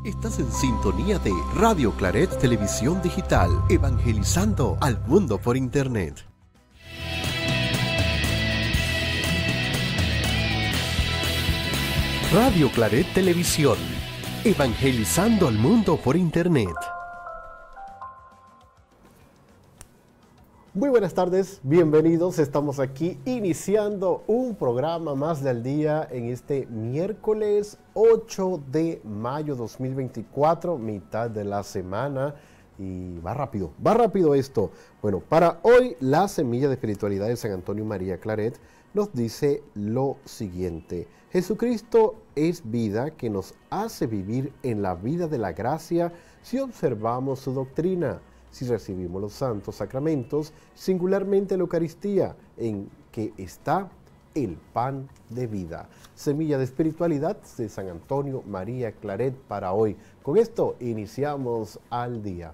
Estás en sintonía de Radio Claret Televisión Digital, evangelizando al mundo por Internet. Radio Claret Televisión, evangelizando al mundo por Internet. Muy buenas tardes, bienvenidos. Estamos aquí iniciando un programa más del día en este miércoles 8 de mayo 2024, mitad de la semana. Y va rápido esto. Bueno, para hoy la semilla de espiritualidad de San Antonio María Claret nos dice lo siguiente: Jesucristo es vida que nos hace vivir en la vida de la gracia si observamos su doctrina, si recibimos los santos sacramentos, singularmente la Eucaristía, en que está el pan de vida. Semilla de espiritualidad de San Antonio María Claret para hoy. Con esto iniciamos al día.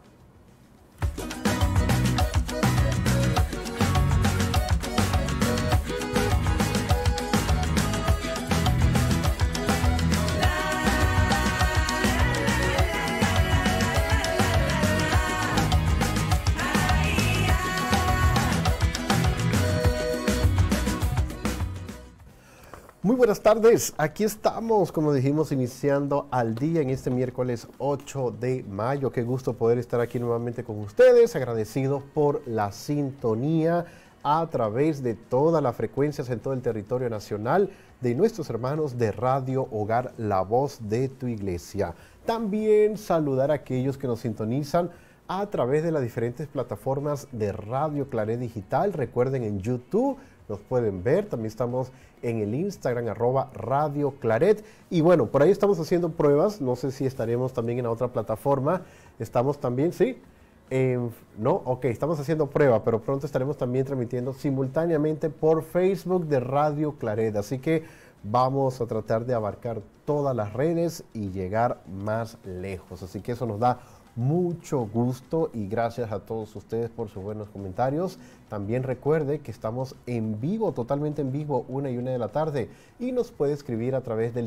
Muy buenas tardes, aquí estamos, como dijimos, iniciando al día en este miércoles 8 de mayo. Qué gusto poder estar aquí nuevamente con ustedes, agradecidos por la sintonía a través de todas las frecuencias en todo el territorio nacional de nuestros hermanos de Radio Hogar, la voz de tu iglesia. También saludar a aquellos que nos sintonizan a través de las diferentes plataformas de Radio Claret Digital. Recuerden, en YouTube nos pueden ver, también estamos en el Instagram, @Radio Claret. Y bueno, por ahí estamos haciendo pruebas, no sé si estaremos también en la otra plataforma. Estamos también, ¿sí? No, ok, estamos haciendo prueba, pero pronto estaremos también transmitiendo simultáneamente por Facebook de Radio Claret. Así que vamos a tratar de abarcar todas las redes y llegar más lejos. Así que eso nos da mucho gusto y gracias a todos ustedes por sus buenos comentarios. También recuerde que estamos en vivo, totalmente en vivo, 1:01 de la tarde, y nos puede escribir a través del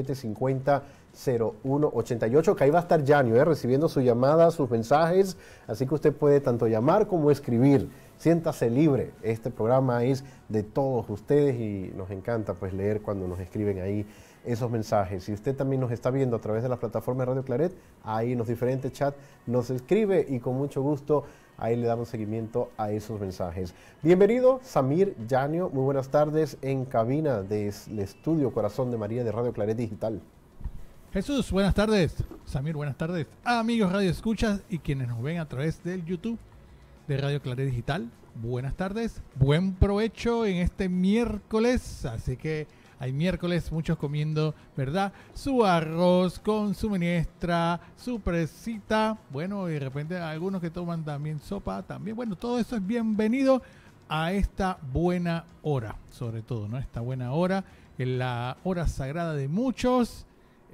6750-0188, que ahí va a estar Yanio, recibiendo su llamada, sus mensajes, así que usted puede tanto llamar como escribir. Siéntase libre, este programa es de todos ustedes y nos encanta pues leer cuando nos escriben ahí esos mensajes. Si usted también nos está viendo a través de la plataforma de Radio Claret, ahí en los diferentes chats nos escribe y con mucho gusto ahí le damos seguimiento a esos mensajes. Bienvenido, Samir Yanio, muy buenas tardes en cabina del estudio Corazón de María de Radio Claret Digital. Jesús, buenas tardes. Samir, buenas tardes. Amigos Radio Escuchas y quienes nos ven a través del YouTube de Radio Claret Digital, buenas tardes. Buen provecho en este miércoles, así que hay miércoles, muchos comiendo, ¿verdad? Su arroz con su menestra, su presita. Bueno, y de repente algunos que toman también sopa, también. Bueno, todo eso es bienvenido a esta buena hora, sobre todo, ¿no? Esta buena hora, en la hora sagrada de muchos.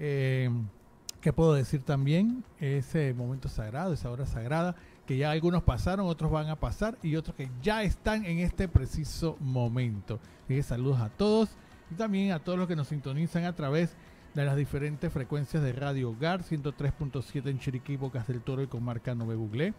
¿Qué puedo decir también? Ese momento sagrado, esa hora sagrada, que ya algunos pasaron, otros van a pasar y otros que ya están en este preciso momento. Así que saludos a todos. Y también a todos los que nos sintonizan a través de las diferentes frecuencias de Radio Hogar, 103.7 en Chiriquí, Bocas del Toro y comarca Nové Buglé,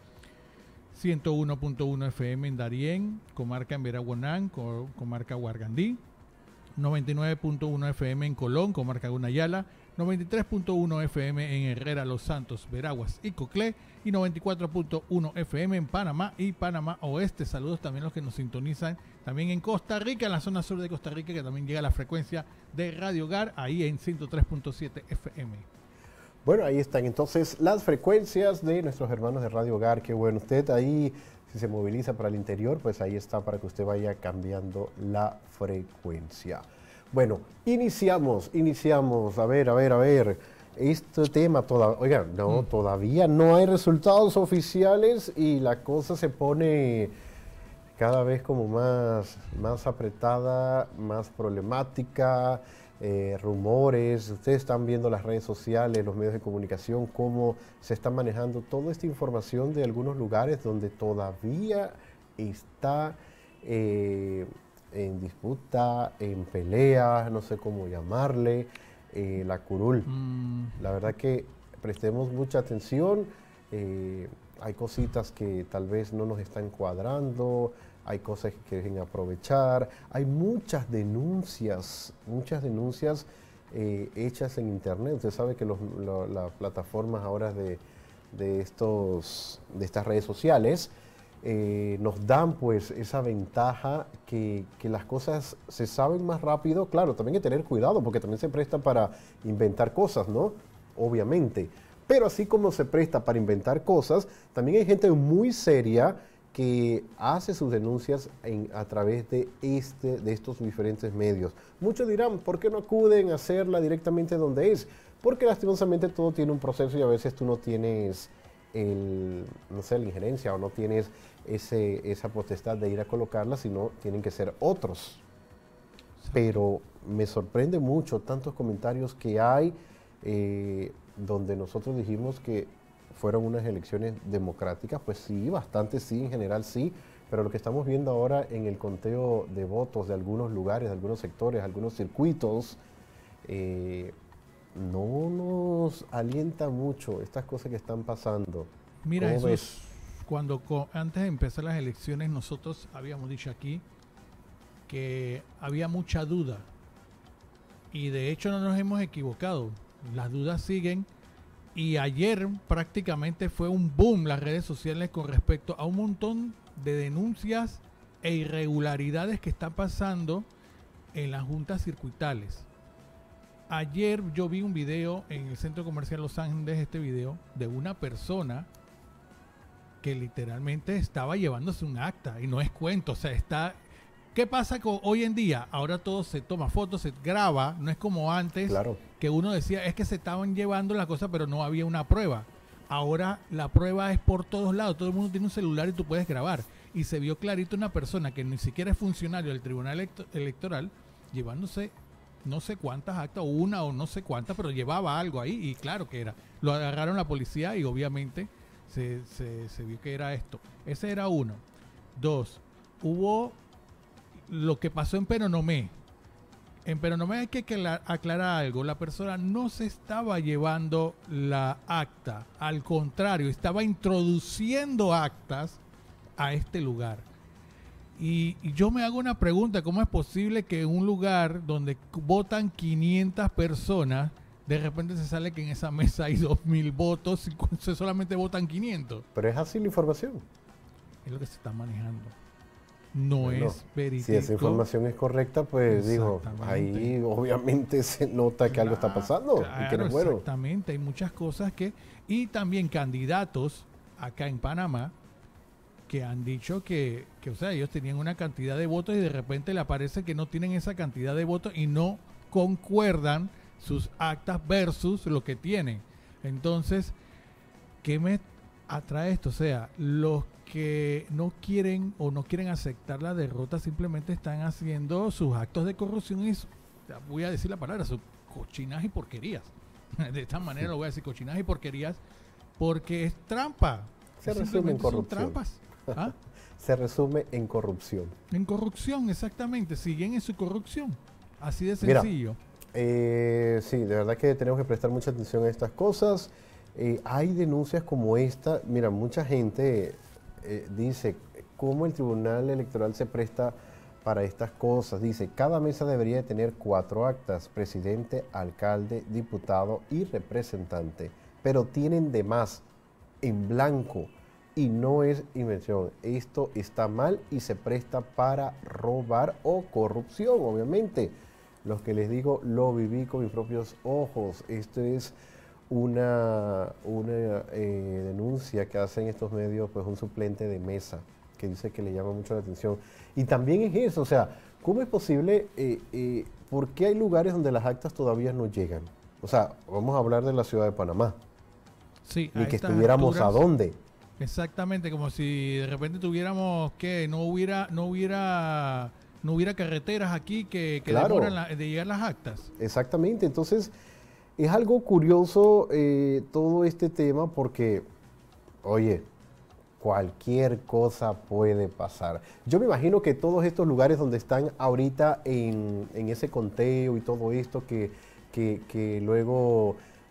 101.1 FM en Darién, comarca en Veraguanán, comarca Huargandí, 99.1 FM en Colón, comarca Gunayala, 93.1 FM en Herrera, Los Santos, Veraguas y Coclé, y 94.1 FM en Panamá y Panamá Oeste. Saludos también a los que nos sintonizan también en Costa Rica, en la zona sur de Costa Rica, que también llega a la frecuencia de Radio Hogar, ahí en 103.7 FM. Bueno, ahí están entonces las frecuencias de nuestros hermanos de Radio Hogar. Qué bueno, usted ahí, si se moviliza para el interior, pues ahí está para que usted vaya cambiando la frecuencia. Bueno, iniciamos, a ver, este tema, todavía no hay resultados oficiales y la cosa se pone cada vez como más apretada, más problemática, rumores. Ustedes están viendo las redes sociales, los medios de comunicación, cómo se está manejando toda esta información de algunos lugares donde todavía está en disputa, en pelea, no sé cómo llamarle, la curul. La verdad que prestemos mucha atención. Hay cositas que tal vez no nos están cuadrando, hay cosas que quieren aprovechar, hay muchas denuncias hechas en internet. Usted sabe que las plataformas ahora de estas redes sociales nos dan pues esa ventaja que las cosas se saben más rápido. Claro, también hay que tener cuidado porque también se presta para inventar cosas, ¿no? Obviamente. Pero así como se presta para inventar cosas, también hay gente muy seria que hace sus denuncias a través de estos diferentes medios. Muchos dirán, ¿por qué no acuden a hacerla directamente donde es? Porque lastimosamente todo tiene un proceso y a veces tú no tienes no sé, la injerencia o no tienes esa potestad de ir a colocarla, sino tienen que ser otros. Pero me sorprende mucho tantos comentarios que hay donde nosotros dijimos que fueron unas elecciones democráticas. Pues sí, bastante sí, en general sí, pero lo que estamos viendo ahora en el conteo de votos de algunos lugares, de algunos sectores, algunos circuitos, no nos alienta mucho estas cosas que están pasando. Mira, Jesús, antes de empezar las elecciones nosotros habíamos dicho aquí que había mucha duda y de hecho no nos hemos equivocado. Las dudas siguen y ayer prácticamente fue un boom las redes sociales con respecto a un montón de denuncias e irregularidades que están pasando en las juntas circuitales. Ayer yo vi un video en el Centro Comercial Los Ángeles, este video de una persona que literalmente estaba llevándose un acta y no es cuento, o sea, ¿qué pasa con hoy en día? Ahora todo se toma fotos, se graba, no es como antes, claro, que uno decía, es que se estaban llevando la cosa, pero no había una prueba. Ahora la prueba es por todos lados, todo el mundo tiene un celular y tú puedes grabar. Y se vio clarito una persona que ni siquiera es funcionario del Tribunal Electoral llevándose no sé cuántas actas, una o no sé cuántas, pero llevaba algo ahí y claro que era. Lo agarraron la policía y obviamente se vio que era esto. Ese era uno. Dos, hubo lo que pasó en Penonomé. En Penonomé hay que aclarar algo. La persona no se estaba llevando la acta. Al contrario, estaba introduciendo actas a este lugar. Y yo me hago una pregunta. ¿Cómo es posible que en un lugar donde votan 500 personas, de repente se sale que en esa mesa hay 2.000 votos y solamente votan 500? Pero es así la información. Es lo que se está manejando. No es verídico. Si esa información es correcta, pues digo, ahí obviamente se nota que algo está pasando. Claro, y que no es bueno. Exactamente, hay muchas cosas que... Y también candidatos acá en Panamá que han dicho que, o sea, ellos tenían una cantidad de votos y de repente le aparece que no tienen esa cantidad de votos y no concuerdan sus actas versus lo que tienen. Entonces, ¿qué me atrae esto? O sea, los que no quieren o no quieren aceptar la derrota simplemente están haciendo sus actos de corrupción y voy a decir la palabra, sus cochinadas y porquerías. De esta manera lo voy a decir, cochinadas y porquerías, porque es trampa. Se resume en corrupción. Son trampas. ¿Ah? Se resume en corrupción. En corrupción, exactamente. Siguen en su corrupción. Así de sencillo. Mira, sí, de verdad que tenemos que prestar mucha atención a estas cosas. Hay denuncias como esta. Mira, mucha gente dice cómo el Tribunal Electoral se presta para estas cosas. Dice, cada mesa debería de tener 4 actas, presidente, alcalde, diputado y representante, pero tienen de más en blanco y no es invención. Esto está mal y se presta para robar o corrupción, obviamente. Los que les digo, lo viví con mis propios ojos. Esto es una denuncia que hacen estos medios, pues un suplente de mesa, que dice que le llama mucho la atención. Y también es eso, o sea, ¿cómo es posible? ¿Por qué hay lugares donde las actas todavía no llegan? O sea, vamos a hablar de la ciudad de Panamá. Sí, y que estuviéramos alturas, a dónde. Exactamente, como si de repente tuviéramos que no hubiera carreteras aquí que claro, demoran de llegar las actas. Exactamente, entonces es algo curioso todo este tema porque, oye, cualquier cosa puede pasar. Yo me imagino que todos estos lugares donde están ahorita en ese conteo y todo esto que luego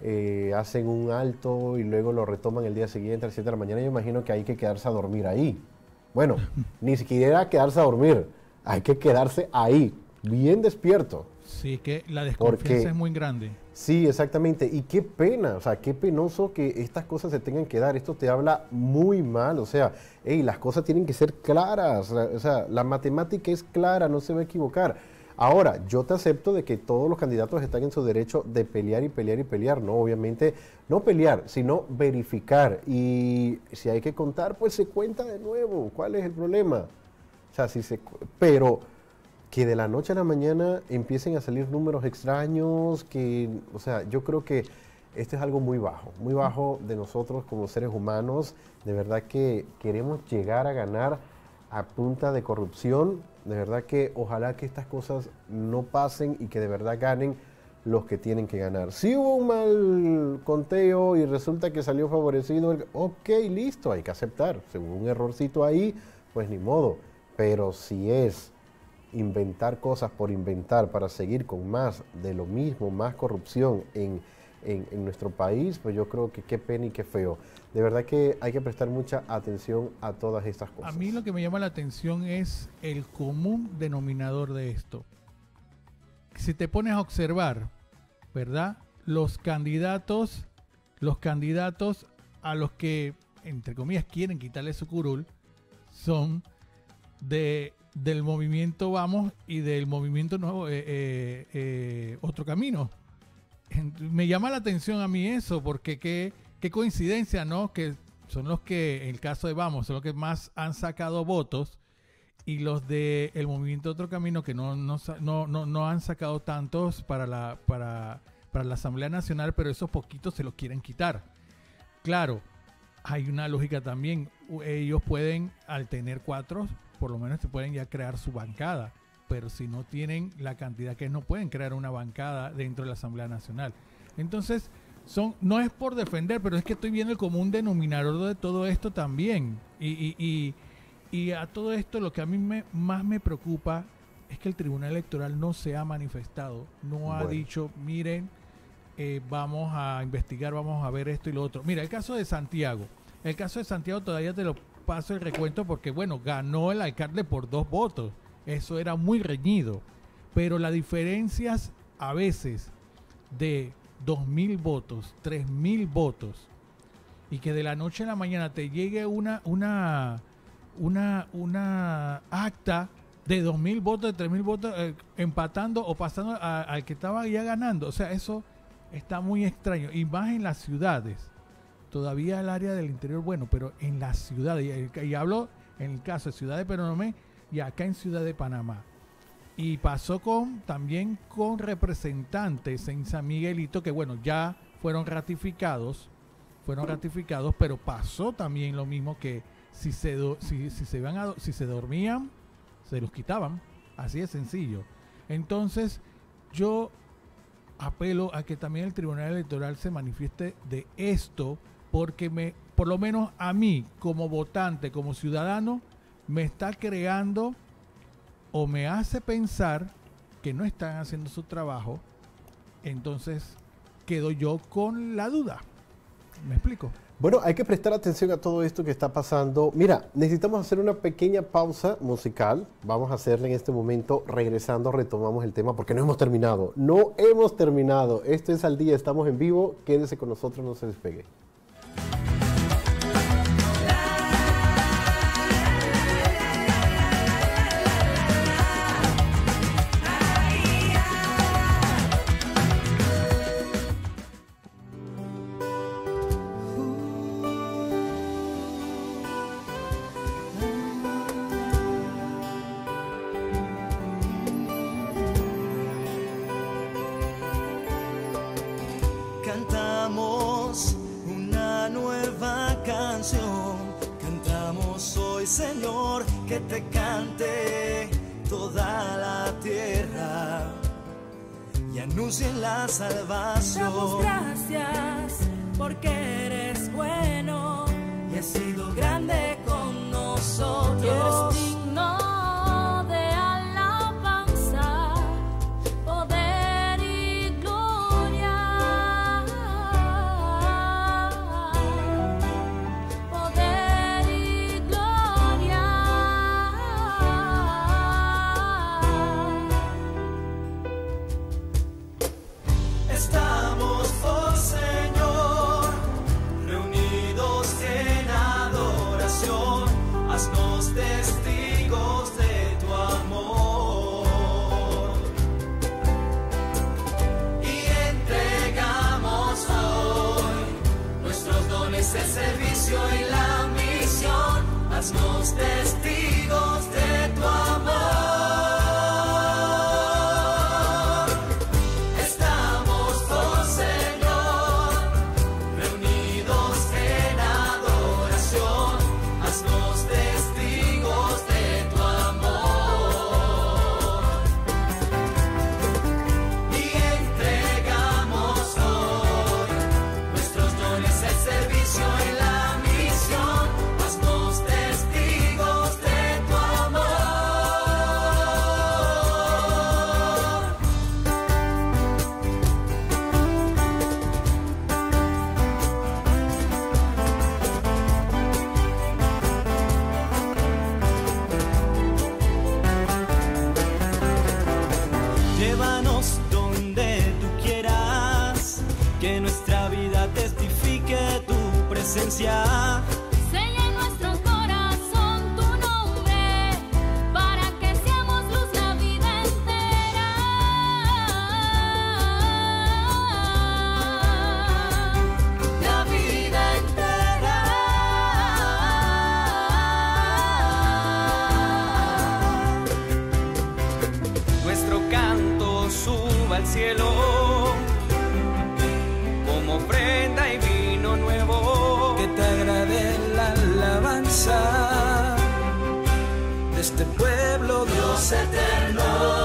hacen un alto y luego lo retoman el día siguiente a las 7 de la mañana, yo imagino que hay que quedarse a dormir ahí. Bueno, ni siquiera quedarse a dormir, hay que quedarse ahí, bien despierto. Sí, que la desconfianza es muy grande. Sí, exactamente. Y qué pena, o sea, qué penoso que estas cosas se tengan que dar. Esto te habla muy mal, o sea, hey, las cosas tienen que ser claras. O sea, la matemática es clara, no se va a equivocar. Ahora, yo te acepto de que todos los candidatos están en su derecho de pelear y pelear y pelear, ¿no? Obviamente, no pelear, sino verificar. Y si hay que contar, pues se cuenta de nuevo. ¿Cuál es el problema? O sea, pero que de la noche a la mañana empiecen a salir números extraños, o sea, yo creo que esto es algo muy bajo de nosotros como seres humanos. De verdad que queremos llegar a ganar a punta de corrupción. De verdad que ojalá que estas cosas no pasen y que de verdad ganen los que tienen que ganar. Si hubo un mal conteo y resulta que salió favorecido, ok, listo, hay que aceptar. Si hubo un errorcito ahí, pues ni modo. Pero si es inventar cosas por inventar para seguir con más de lo mismo, más corrupción en nuestro país, pues yo creo que qué pena y qué feo. De verdad que hay que prestar mucha atención a todas estas cosas. A mí lo que me llama la atención es el común denominador de esto. Si te pones a observar, ¿verdad? Los candidatos a los que, entre comillas, quieren quitarle su curul, son del movimiento Vamos y del movimiento Nuevo, Otro Camino. Me llama la atención a mí eso, porque qué coincidencia, ¿no? Que son los que, en el caso de Vamos, son los que más han sacado votos, y los del movimiento Otro Camino que no han sacado tantos para la Asamblea Nacional, pero esos poquitos se los quieren quitar. Claro, hay una lógica también. Ellos pueden, al tener 4, por lo menos se pueden ya crear su bancada, pero si no tienen la cantidad que no pueden crear una bancada dentro de la Asamblea Nacional. Entonces, no es por defender, pero es que estoy viendo el común denominador de todo esto también. Y a todo esto lo que a mí más me preocupa es que el Tribunal Electoral no se ha manifestado, no ha dicho, miren, vamos a investigar, vamos a ver esto y lo otro. Mira, el caso de Santiago todavía te lo paso el recuento porque, bueno, ganó el alcalde por 2 votos. Eso era muy reñido. Pero las diferencias a veces de 2.000 votos, 3.000 votos, y que de la noche a la mañana te llegue una acta de 2.000 votos, de 3.000 votos, empatando o pasando al que estaba ya ganando. O sea, eso está muy extraño. Y más en las ciudades. Todavía el área del interior, bueno, pero en las ciudades, y hablo en el caso de Ciudad de Penonomé y acá en Ciudad de Panamá. Y pasó también con representantes en San Miguelito, que bueno, ya fueron ratificados, pero pasó también lo mismo, que si se dormían, se los quitaban, así de sencillo. Entonces, yo apelo a que también el Tribunal Electoral se manifieste de esto, porque por lo menos a mí, como votante, como ciudadano, me está creando o me hace pensar que no están haciendo su trabajo. Entonces quedo yo con la duda. ¿Me explico? Bueno, hay que prestar atención a todo esto que está pasando. Mira, necesitamos hacer una pequeña pausa musical. Vamos a hacerla en este momento. Regresando, retomamos el tema porque no hemos terminado. No hemos terminado. Esto es Al Día, estamos en vivo. Quédese con nosotros, no se despegue. Cantamos una nueva canción, cantamos hoy, Señor, que te cante toda la tierra y anuncien la salvación. Damos gracias porque eres bueno y has sido grande con nosotros. Eres digno de alabanza, poder y gloria. haznos testigos de tu amor. Estamos, oh Señor, reunidos en adoración, haznos testigos de tu amor. Y entregamos hoy nuestros dones, el servicio y la misión, haznos testigos de tu amor. Llévanos donde tú quieras, que nuestra vida testifique tu presencia. Sella en nuestro corazón tu nombre, para que seamos luz la vida entera. La vida entera. Nuestro canto suba al cielo como ofrenda y vino nuevo. Que te agrade la alabanza de este pueblo, Dios eterno.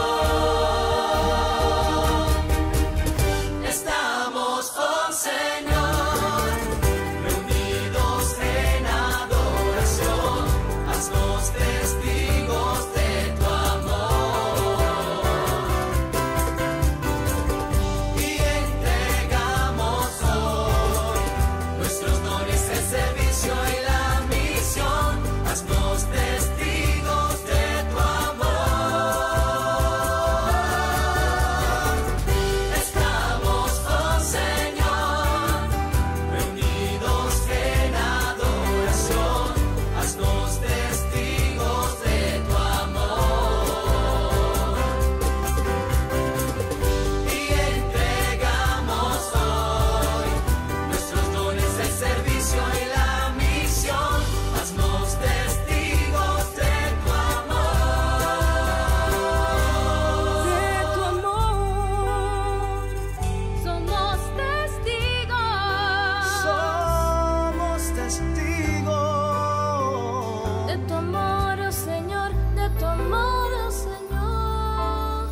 Estamos, oh Señor, reunidos en adoración, haznos testigos de tu amor. Y entregamos hoy nuestros dones, el servicio y la misión, haznos testigos de tu amor. Estamos, oh Señor, reunidos en adoración, haznos testigos de tu amor. Y entregamos hoy nuestros dones, el servicio y la misión, haznos testigos de tu amor. De tu amor somos testigos. Somos testigos De tu amor, oh Señor, de tu amor, oh Señor.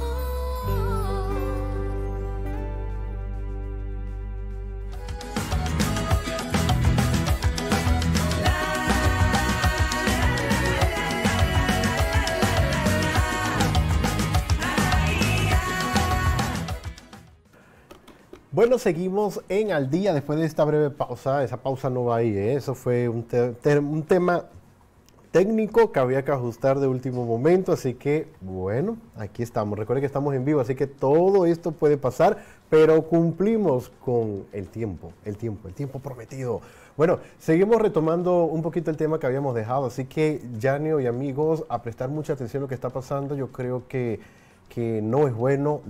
Bueno, seguimos en Al Día después de esta breve pausa. Esa pausa no va ahí, ¿eh? Eso fue un tema técnico que había que ajustar de último momento, así que bueno, aquí estamos. Recuerden que estamos en vivo, así que todo esto puede pasar, pero cumplimos con el tiempo prometido. Bueno, seguimos retomando un poquito el tema que habíamos dejado, así que Yanio y amigos, a prestar mucha atención a lo que está pasando. Yo creo que no es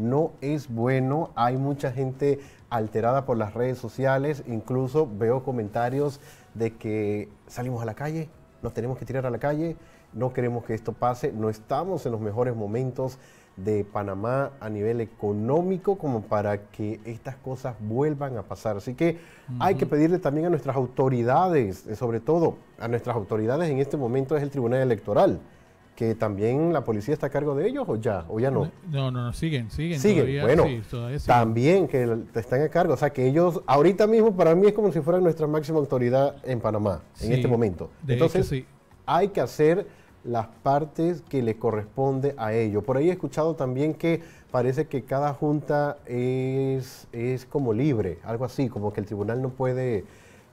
bueno. Hay mucha gente alterada por las redes sociales, incluso veo comentarios de que salimos a la calle, nos tenemos que tirar a la calle, no queremos que esto pase, no estamos en los mejores momentos de Panamá a nivel económico como para que estas cosas vuelvan a pasar. Así que hay que pedirle también a nuestras autoridades, sobre todo a nuestras autoridades en este momento es el Tribunal Electoral, que también la policía está a cargo de ellos o ya no. No, siguen. Siguen, bueno, Todavía siguen. también que están a cargo, o sea que ellos ahorita mismo para mí es como si fueran nuestra máxima autoridad en Panamá, en Sí, este momento. de Entonces hecho, sí. hay que hacer las partes que le corresponde a ellos. Por ahí he escuchado también que parece que cada junta es como libre, algo así, como que el tribunal no puede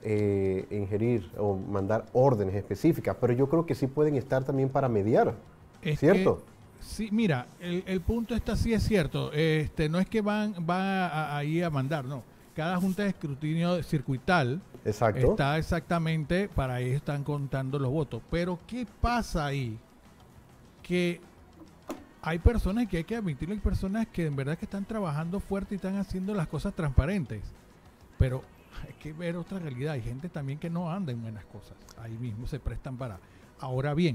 ingerir o mandar órdenes específicas, pero yo creo que sí pueden estar también para mediar, Es ¿cierto? que, sí, mira, el punto está sí es cierto. No es que van ahí a mandar, no. Cada junta de escrutinio circuital Exacto. está exactamente, para ellos están contando los votos. Pero ¿qué pasa ahí? Que hay personas que hay que admitirlo, hay personas que en verdad que están trabajando fuerte y están haciendo las cosas transparentes. Pero hay que ver otra realidad. Hay gente también que no anda en buenas cosas. Ahí mismo se prestan Ahora bien,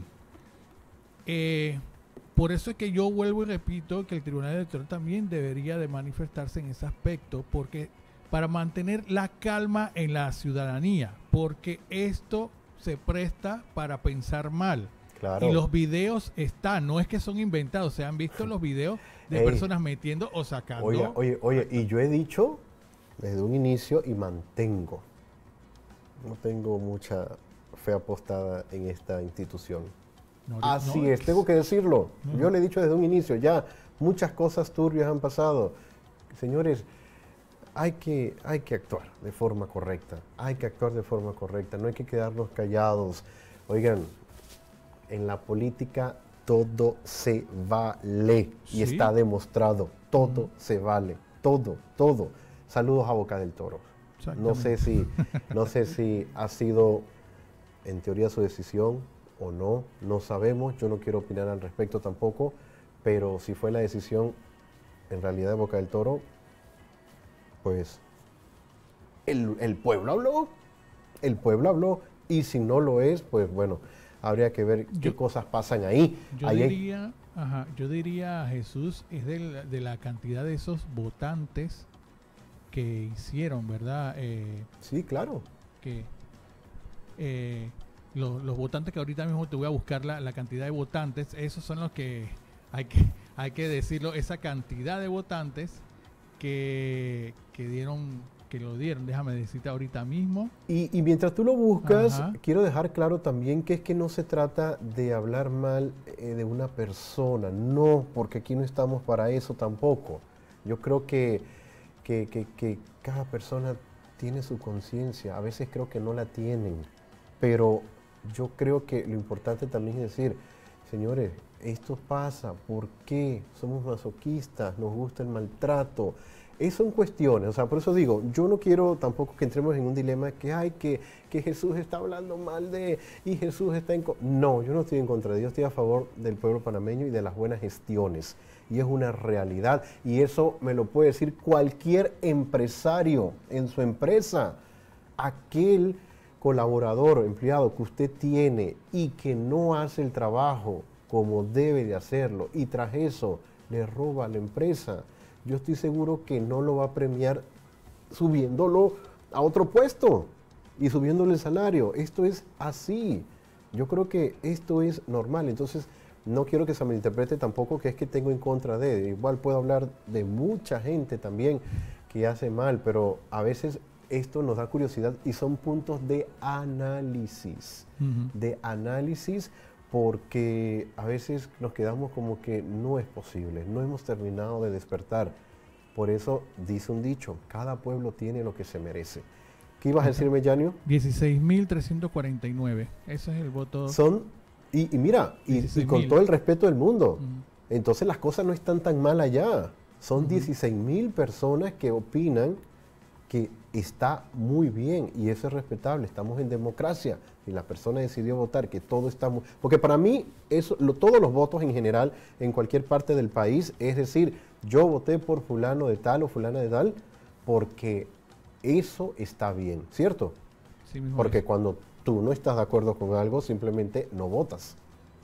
por eso es que yo vuelvo y repito que el Tribunal Electoral también debería de manifestarse en ese aspecto, porque para mantener la calma en la ciudadanía, porque esto se presta para pensar mal. Claro. Y los videos están, no es que son inventados, se han visto los videos de personas metiendo o sacando. Oye, y yo he dicho desde un inicio y mantengo, no tengo mucha fe apostada en esta institución. Así es, tengo que decirlo. Yo le he dicho desde un inicio, ya muchas cosas turbias han pasado. Señores, hay que actuar de forma correcta, no hay que quedarnos callados. Oigan, en la política todo se vale y está demostrado, todo se vale, todo. Saludos a Boca del Toro. No sé si ha sido en teoría su decisión o no, no sabemos, yo no quiero opinar al respecto tampoco, pero si fue la decisión en realidad de Boca del Toro, pues el pueblo habló, y si no lo es, pues bueno, habría que ver qué cosas pasan ahí. Yo diría, Jesús, es de la cantidad de esos votantes que hicieron, ¿verdad? Sí, claro. Que los votantes que ahorita mismo te voy a buscar la cantidad de votantes, esos son los que hay que decirlo, esa cantidad de votantes que lo dieron, déjame decirte ahorita mismo. Y mientras tú lo buscas, quiero dejar claro también que es que no se trata de hablar mal de una persona, no, porque aquí no estamos para eso tampoco. Yo creo que cada persona tiene su conciencia, a veces creo que no la tienen, pero yo creo que lo importante también es decir, señores, esto pasa, ¿por qué? Somos masoquistas, nos gusta el maltrato. Son cuestiones, o sea, por eso digo, yo no quiero tampoco que entremos en un dilema que Jesús está hablando mal y Jesús está en contra. No, yo no estoy en contra de Dios, estoy a favor del pueblo panameño y de las buenas gestiones. Y es una realidad, y eso me lo puede decir cualquier empresario en su empresa. Aquel colaborador, empleado que usted tiene y que no hace el trabajo como debe de hacerlo, y tras eso le roba a la empresa, yo estoy seguro que no lo va a premiar subiéndolo a otro puesto y subiéndole el salario. Esto es así. Yo creo que esto es normal. Entonces, no quiero que se me interprete tampoco que es que tengo en contra de. Igual puedo hablar de mucha gente también que hace mal, pero a veces esto nos da curiosidad y son puntos de análisis. De análisis, porque a veces nos quedamos como que no es posible, no hemos terminado de despertar. Por eso dice un dicho, cada pueblo tiene lo que se merece. ¿Qué ibas a decirme, Yanio? 16.349, ese es el voto. Y mira, y con todo el respeto del mundo, entonces las cosas no están tan mal allá. Son 16.000 personas que opinan que está muy bien y eso es respetable, estamos en democracia y la persona decidió votar, que todo está muy... Porque para mí, todos los votos en general, en cualquier parte del país, es decir, yo voté por fulano de tal o fulana de tal, porque eso está bien, ¿cierto? Sí, mismo porque es. Cuando tú no estás de acuerdo con algo, simplemente no votas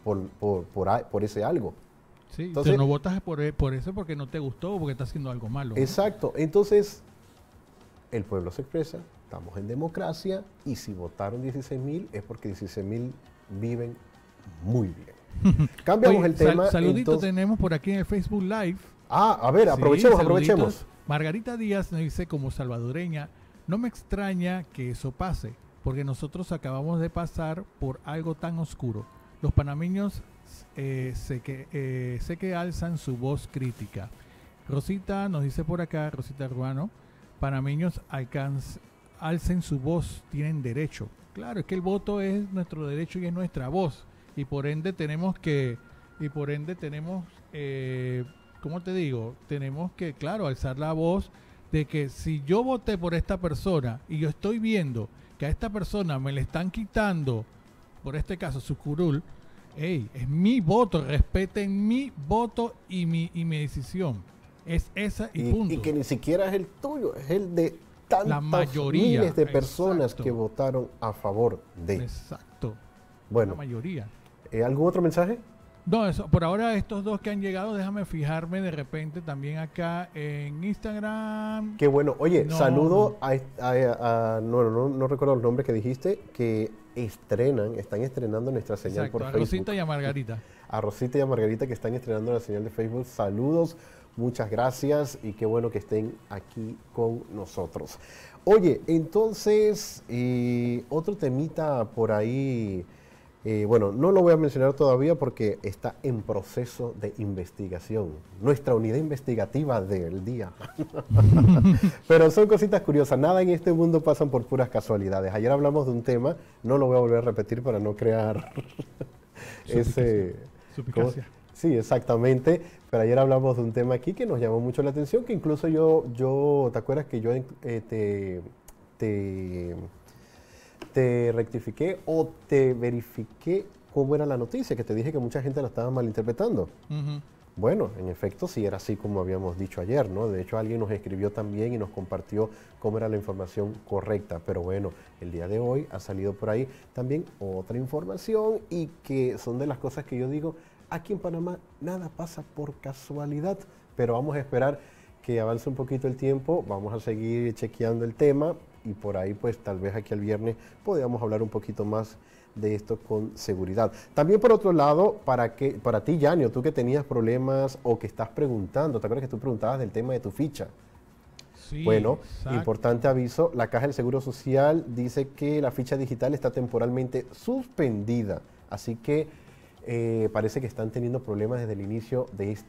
por ese algo. Sí, entonces, no votas por eso porque no te gustó o porque estás haciendo algo malo, ¿no? Exacto, entonces... El pueblo se expresa, estamos en democracia y si votaron 16.000 es porque 16.000 viven muy bien. Cambiamos el tema. Saludito tenemos por aquí en el Facebook Live. A ver, aprovechemos. Margarita Díaz nos dice, como salvadoreña, no me extraña que eso pase, porque nosotros acabamos de pasar por algo tan oscuro. Los panameños sé que alzan su voz crítica. Rosita nos dice por acá, Rosita Ruano, panameños alcen su voz, tienen derecho. Claro, es que el voto es nuestro derecho y es nuestra voz. Y por ende tenemos ¿cómo te digo? Tenemos que, claro, alzar la voz de que si yo voté por esta persona y yo estoy viendo que a esta persona me le están quitando, por este caso, su curul, es mi voto, respeten mi voto y mi decisión. Es esa y punto. Y que ni siquiera es el tuyo, es el de tantas la mayoría, miles de personas que votaron a favor de. Exacto. Bueno. La mayoría. ¿Algún otro mensaje? No, eso, por ahora estos dos que han llegado, déjame fijarme de repente también acá en Instagram. Qué bueno. Oye, No. saludo no recuerdo el nombre que dijiste, que están estrenando nuestra señal Exacto, por a Facebook. Rosita y a Margarita. A Rosita y a Margarita que están estrenando la señal de Facebook. Saludos, muchas gracias y qué bueno que estén aquí con nosotros. Oye, entonces, otro temita por ahí, bueno, no lo voy a mencionar todavía porque está en proceso de investigación. Nuestra unidad investigativa del día. Pero son cositas curiosas. Nada en este mundo pasan por puras casualidades. Ayer hablamos de un tema, no lo voy a volver a repetir para no crear ese... Suspicacia. ¿cómo? Sí, exactamente. Pero ayer hablamos de un tema aquí que nos llamó mucho la atención, que incluso yo ¿te acuerdas que yo te rectifiqué o te verifiqué cómo era la noticia? Que te dije que mucha gente la estaba malinterpretando. Ujú. Bueno, en efecto, sí era así como habíamos dicho ayer, ¿no? De hecho, alguien nos escribió también y nos compartió cómo era la información correcta. Pero bueno, el día de hoy ha salido por ahí también otra información y que son de las cosas que yo digo, aquí en Panamá nada pasa por casualidad, pero vamos a esperar que avance un poquito el tiempo, vamos a seguir chequeando el tema y por ahí pues tal vez aquí el viernes podamos hablar un poquito más de esto con seguridad. También por otro lado, para ti, Yanio, tú que tenías problemas o que estás preguntando, ¿te acuerdas que tú preguntabas del tema de tu ficha? Sí, Bueno, exacto. importante aviso, la Caja del Seguro Social dice que la ficha digital está temporalmente suspendida, así que parece que están teniendo problemas desde el inicio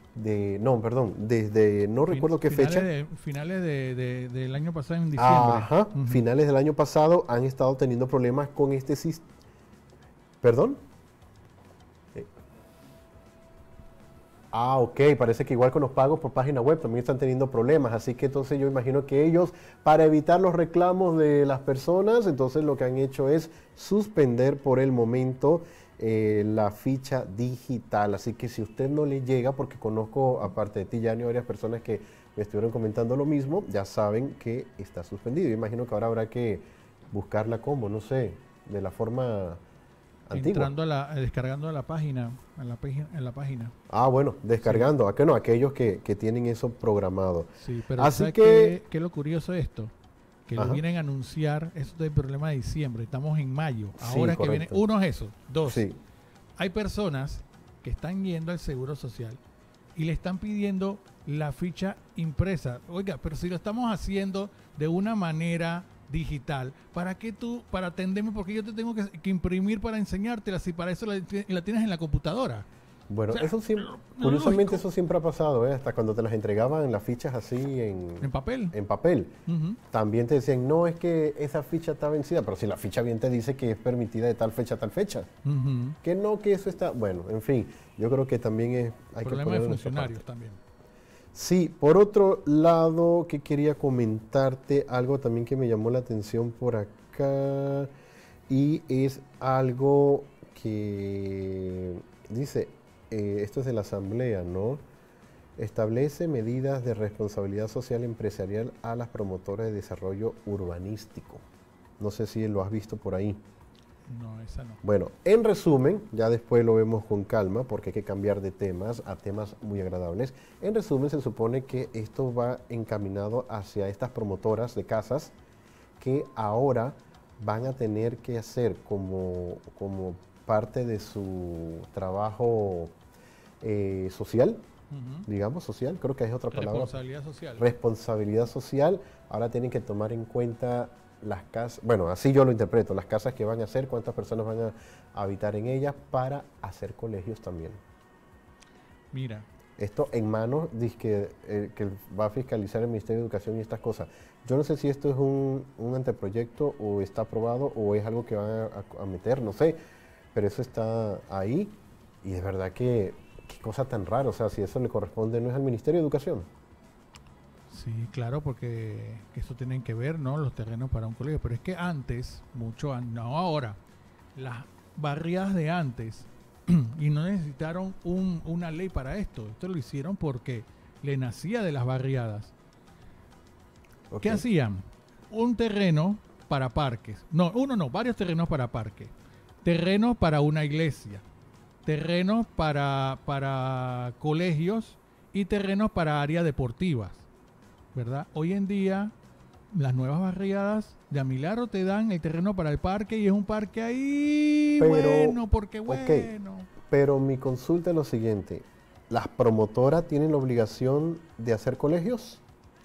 desde no recuerdo qué fecha. Finales del año pasado, en diciembre. Ajá, Ujú. finales del año pasado han estado teniendo problemas con este sistema. ¿Perdón? Ok, parece que igual con los pagos por página web también están teniendo problemas, así que entonces yo imagino que ellos, para evitar los reclamos de las personas, entonces lo que han hecho es suspender por el momento la ficha digital. Así que si usted no le llega, porque conozco, aparte de ti, Yanni, varias personas que me estuvieron comentando lo mismo, ya saben que está suspendido. Yo imagino que ahora habrá que buscarla como, no sé, de la forma antigua. Descargando la página, en la página. Ah, bueno, descargando. ¿A qué no? Aquellos que tienen eso programado. Sí, pero Así ¿sabes que- qué es lo curioso de esto? Que lo Ajá. vienen a anunciar, eso del problema de diciembre, estamos en mayo. Sí, Ahora que viene, correcto. uno es eso. Dos, Sí, hay personas que están yendo al Seguro Social y le están pidiendo la ficha impresa. Oiga, pero si lo estamos haciendo de una manera digital, ¿para qué para atenderme? Porque yo te tengo que imprimir para enseñártela, si para eso la tienes en la computadora. bueno, O sea, eso siempre, no, curiosamente lógico. eso siempre ha pasado, hasta cuando te las entregaban las fichas así En papel. en papel. Ujú. También te decían, no, es que esa ficha está vencida, pero si la ficha bien te dice que es permitida de tal fecha a tal fecha. Ujú. Que no, que eso está... Bueno, en fin, yo creo que también hay que Problema poner de nuestra funcionarios parte. también. Sí, por otro lado, que quería comentarte algo también que me llamó la atención por acá, y es algo que dice, esto es de la Asamblea, ¿no? Establece medidas de responsabilidad social empresarial a las promotoras de desarrollo urbanístico. No sé si lo has visto por ahí. No, esa no. Bueno, en resumen, ya después lo vemos con calma porque hay que cambiar de temas a temas muy agradables. En resumen, se supone que esto va encaminado hacia estas promotoras de casas que ahora van a tener que hacer como parte de su trabajo social, Ujú. digamos, social, creo que es otra palabra. Responsabilidad social. Responsabilidad social, ahora tienen que tomar en cuenta las casas, bueno, así yo lo interpreto, las casas que van a hacer, cuántas personas van a habitar en ellas para hacer colegios también. Mira, Esto en manos que va a fiscalizar el Ministerio de Educación y estas cosas. Yo no sé si esto es un anteproyecto o está aprobado o es algo que van a meter, no sé, pero eso está ahí y es verdad que qué cosa tan rara, o sea, si eso le corresponde no es al Ministerio de Educación. sí, claro, porque eso tienen que ver, ¿no? Los terrenos para un colegio. Pero es que antes, no ahora, las barriadas de antes, y no necesitaron una ley para esto. Esto lo hicieron porque le nacía de las barriadas. ¿Qué Ok. hacían? Un terreno para parques. No, varios terrenos para parques. terrenos para una iglesia, terrenos para colegios y terrenos para áreas deportivas, ¿verdad? Hoy en día, las nuevas barriadas de Amilaro te dan el terreno para el parque y es un parque ahí, bueno, porque bueno. Pero mi consulta es lo siguiente, ¿las promotoras tienen la obligación de hacer colegios?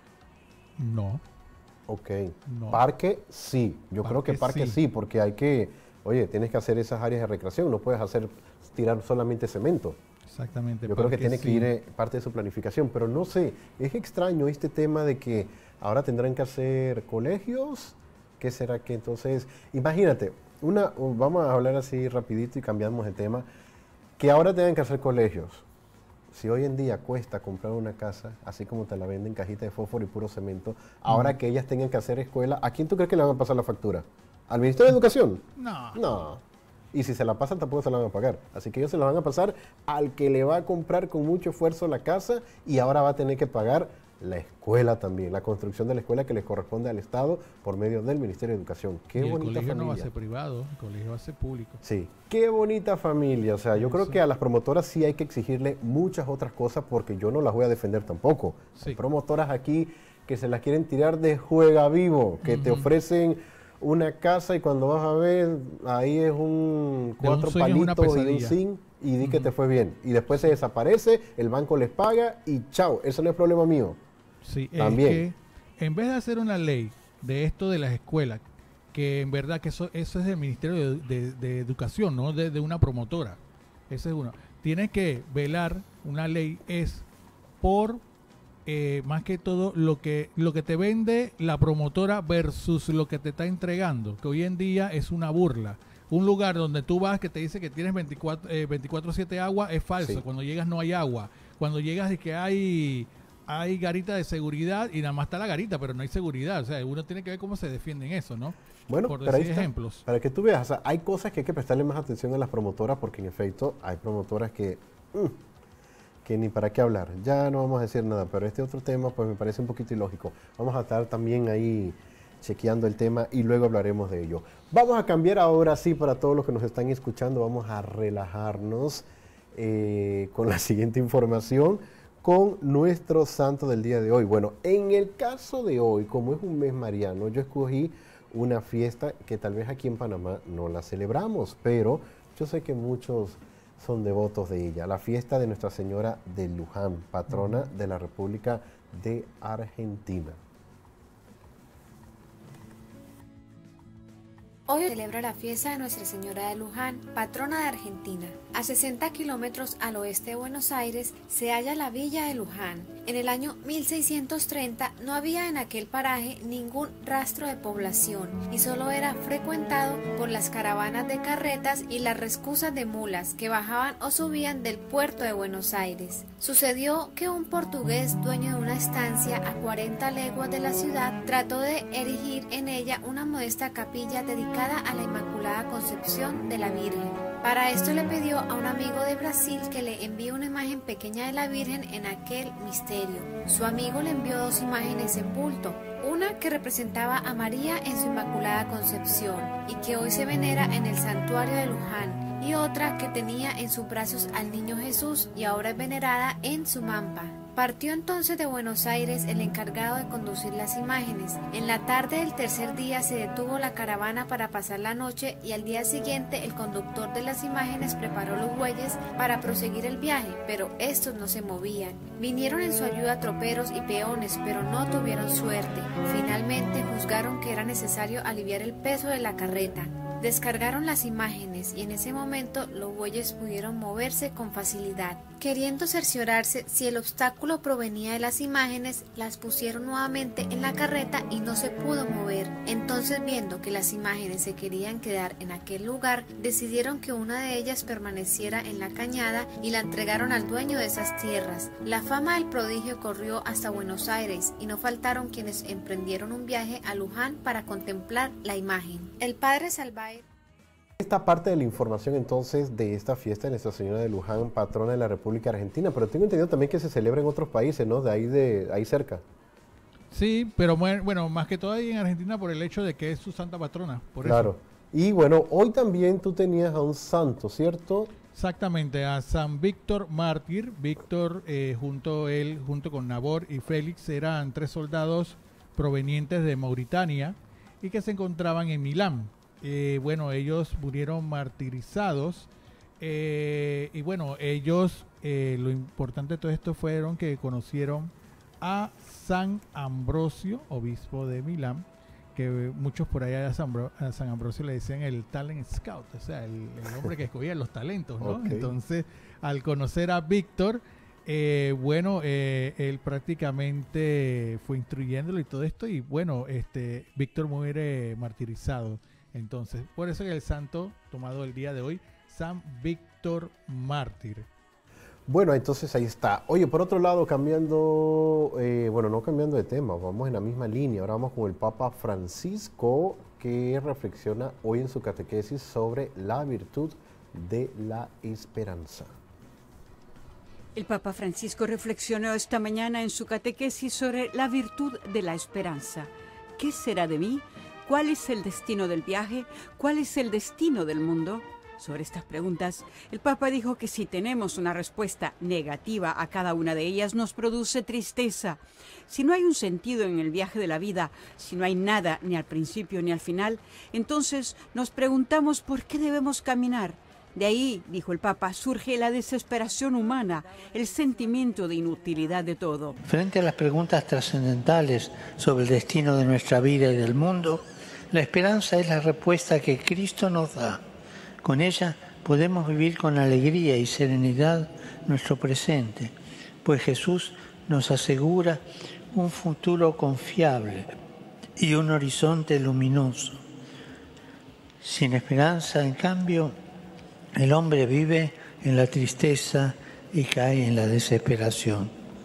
No. Ok. No. Parque, sí. Yo creo que parque sí, porque hay que, oye, tienes que hacer esas áreas de recreación, no puedes tirar solamente cemento. Exactamente. Yo creo que tiene que ir parte de su planificación, pero no sé, es extraño este tema de que ahora tendrán que hacer colegios. ¿Qué será que entonces? Imagínate, vamos a hablar así rapidito y cambiamos de tema, que ahora tengan que hacer colegios. Si hoy en día cuesta comprar una casa, así como te la venden cajita de fósforo y puro cemento, ahora que ellas tengan que hacer escuela, ¿a quién tú crees que le van a pasar la factura? ¿Al Ministerio de Educación? No. No. Y si se la pasan, tampoco se la van a pagar. Así que ellos se la van a pasar al que le va a comprar con mucho esfuerzo la casa y ahora va a tener que pagar la escuela también, la construcción de la escuela que le corresponde al Estado por medio del Ministerio de Educación. Qué bonita familia. El colegio no va a ser privado, el colegio va a ser público. Sí, qué bonita familia. O sea, yo creo que a las promotoras sí hay que exigirle muchas otras cosas porque yo no las voy a defender tampoco. Hay promotoras aquí que se las quieren tirar de juega vivo, que te ofrecen una casa y cuando vas a ver, ahí es un 4 palitos y un zinc y di que te fue bien. Y después se desaparece, el banco les paga y chao, eso no es problema mío. Sí, también. Es que en vez de hacer una ley de esto de las escuelas, que en verdad que eso es del Ministerio de Educación, no de una promotora. Ese es uno. Tiene que velar, una ley es por más que todo lo que te vende la promotora versus lo que te está entregando, que hoy en día es una burla. Un lugar donde tú vas que te dice que tienes 24/7 agua es falso. Sí. Cuando llegas no hay agua. Cuando llegas es que hay garita de seguridad y nada más está la garita, pero no hay seguridad. O sea, uno tiene que ver cómo se defienden eso, ¿no? Bueno, por pero decir ahí está, ejemplos. Para que tú veas, o sea, hay cosas que hay que prestarle más atención a las promotoras porque en efecto hay promotoras que ni para qué hablar. Ya no vamos a decir nada, pero este otro tema pues me parece un poquito ilógico. Vamos a estar también ahí chequeando el tema y luego hablaremos de ello. Vamos a cambiar ahora sí para todos los que nos están escuchando, vamos a relajarnos con la siguiente información, con nuestro santo del día de hoy. Bueno, en el caso de hoy, como es un mes mariano, yo escogí una fiesta que tal vez aquí en Panamá no la celebramos, pero yo sé que muchos son devotos de ella. La fiesta de Nuestra Señora de Luján, patrona de la República de Argentina. Hoy celebra la fiesta de Nuestra Señora de Luján, patrona de Argentina. A 60 kilómetros al oeste de Buenos Aires se halla la villa de Luján. En el año 1630 no había en aquel paraje ningún rastro de población y solo era frecuentado por las caravanas de carretas y las rescusas de mulas que bajaban o subían del puerto de Buenos Aires. Sucedió que un portugués dueño de una estancia a 40 leguas de la ciudad trató de erigir en ella una modesta capilla dedicada a la Inmaculada Concepción de la Virgen. Para esto le pidió a un amigo de Brasil que le envíe una imagen pequeña de la Virgen en aquel misterio. Su amigo le envió 2 imágenes en bulto, una que representaba a María en su Inmaculada Concepción y que hoy se venera en el santuario de Luján, y otra que tenía en sus brazos al niño Jesús y ahora es venerada en Sumampa. Partió entonces de Buenos Aires el encargado de conducir las imágenes. En la tarde del tercer día se detuvo la caravana para pasar la noche y al día siguiente el conductor de las imágenes preparó los bueyes para proseguir el viaje, pero estos no se movían. Vinieron en su ayuda troperos y peones, pero no tuvieron suerte. Finalmente juzgaron que era necesario aliviar el peso de la carreta. Descargaron las imágenes y en ese momento los bueyes pudieron moverse con facilidad. Queriendo cerciorarse si el obstáculo provenía de las imágenes, las pusieron nuevamente en la carreta y no se pudo mover. Entonces, viendo que las imágenes se querían quedar en aquel lugar, decidieron que una de ellas permaneciera en la cañada y la entregaron al dueño de esas tierras. La fama del prodigio corrió hasta Buenos Aires y no faltaron quienes emprendieron un viaje a Luján para contemplar la imagen. El padre Salvaire. Esta parte de la información entonces de esta fiesta de Nuestra Señora de Luján, patrona de la República Argentina, pero tengo entendido también que se celebra en otros países, ¿no? De ahí cerca. Sí, pero bueno, más que todo ahí en Argentina por el hecho de que es su santa patrona, por claro. eso. Y bueno, hoy también tú tenías a un santo, ¿cierto? Exactamente, a San Víctor Mártir. Víctor, junto con Nabor y Félix, eran 3 soldados provenientes de Mauritania y que se encontraban en Milán. Bueno, ellos murieron martirizados. Y bueno, ellos, lo importante de todo esto fueron que conocieron a San Ambrosio, obispo de Milán, que muchos por allá a San Ambrosio le decían el talent scout, o sea, el hombre que escogía los talentos, ¿no? Okay. Entonces, al conocer a Víctor, él prácticamente fue instruyéndolo y todo esto, y bueno, Víctor muere martirizado. Entonces, por eso que el santo tomado el día de hoy, San Víctor Mártir. Bueno, entonces ahí está. Oye, por otro lado, cambiando, no cambiando de tema, vamos en la misma línea. Ahora vamos con el Papa Francisco, que reflexiona hoy en su catequesis sobre la virtud de la esperanza. El Papa Francisco reflexionó esta mañana en su catequesis sobre la virtud de la esperanza. ¿Qué será de mí? ¿Cuál es el destino del viaje? ¿Cuál es el destino del mundo? Sobre estas preguntas, el Papa dijo que si tenemos una respuesta negativa a cada una de ellas, nos produce tristeza. Si no hay un sentido en el viaje de la vida, si no hay nada ni al principio ni al final, entonces nos preguntamos por qué debemos caminar. De ahí, dijo el Papa, surge la desesperación humana, el sentimiento de inutilidad de todo. Frente a las preguntas trascendentales sobre el destino de nuestra vida y del mundo, la esperanza es la respuesta que Cristo nos da. Con ella podemos vivir con alegría y serenidad nuestro presente, pues Jesús nos asegura un futuro confiable y un horizonte luminoso. Sin esperanza, en cambio, el hombre vive en la tristeza y cae en la desesperación.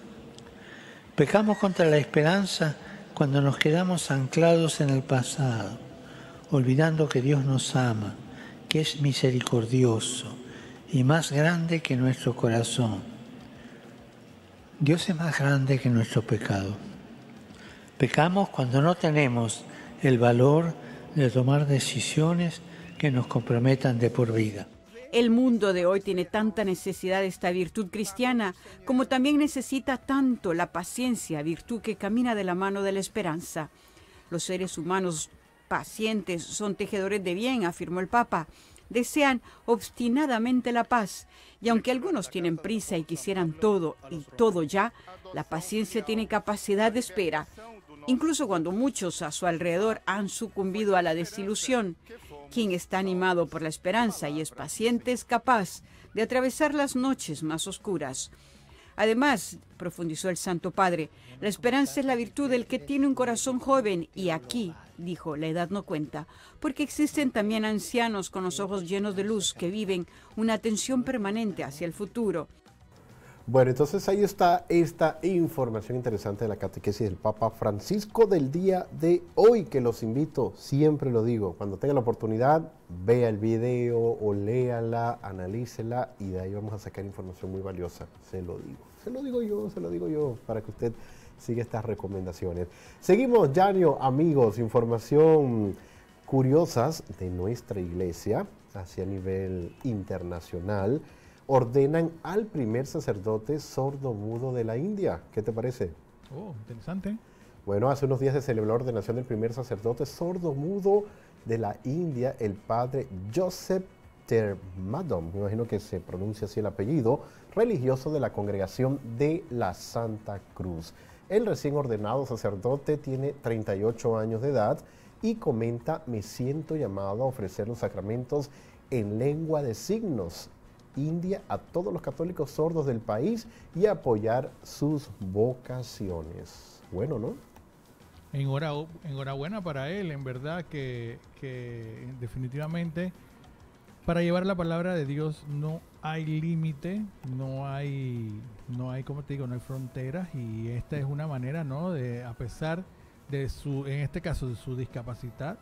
Pecamos contra la esperanza cuando nos quedamos anclados en el pasado, olvidando que Dios nos ama, que es misericordioso y más grande que nuestro corazón. Dios es más grande que nuestro pecado. Pecamos cuando no tenemos el valor de tomar decisiones que nos comprometan de por vida. El mundo de hoy tiene tanta necesidad de esta virtud cristiana, como también necesita tanto la paciencia, virtud que camina de la mano de la esperanza. Los seres humanos pacientes son tejedores de bien, afirmó el Papa. Desean obstinadamente la paz, y aunque algunos tienen prisa y quisieran todo y todo ya, la paciencia tiene capacidad de espera. Incluso cuando muchos a su alrededor han sucumbido a la desilusión, quien está animado por la esperanza y es paciente es capaz de atravesar las noches más oscuras. Además, profundizó el Santo Padre, la esperanza es la virtud del que tiene un corazón joven y aquí, dijo, la edad no cuenta, porque existen también ancianos con los ojos llenos de luz que viven una atención permanente hacia el futuro. Bueno, entonces ahí está esta información interesante de la catequesis del Papa Francisco del día de hoy, que los invito, siempre lo digo, cuando tengan la oportunidad, vea el video o léala, analícela y de ahí vamos a sacar información muy valiosa, se lo digo yo, para que usted siga estas recomendaciones. Seguimos, Yanio, amigos, información curiosas de nuestra iglesia hacia nivel internacional. Ordenan al primer sacerdote sordomudo de la India. ¿Qué te parece? Oh, interesante. Bueno, hace unos días se celebró la ordenación del primer sacerdote sordomudo de la India, el padre Joseph Termadom, me imagino que se pronuncia así el apellido, religioso de la Congregación de la Santa Cruz. El recién ordenado sacerdote tiene 38 años de edad y comenta: me siento llamado a ofrecer los sacramentos en lengua de signos India a todos los católicos sordos del país y apoyar sus vocaciones. Bueno, ¿no? Enhorabuena para él, en verdad que definitivamente para llevar la palabra de Dios no hay límite, no hay, como te digo, no hay fronteras, y esta es una manera, ¿no?, de, a pesar de su, en este caso, de su discapacidad,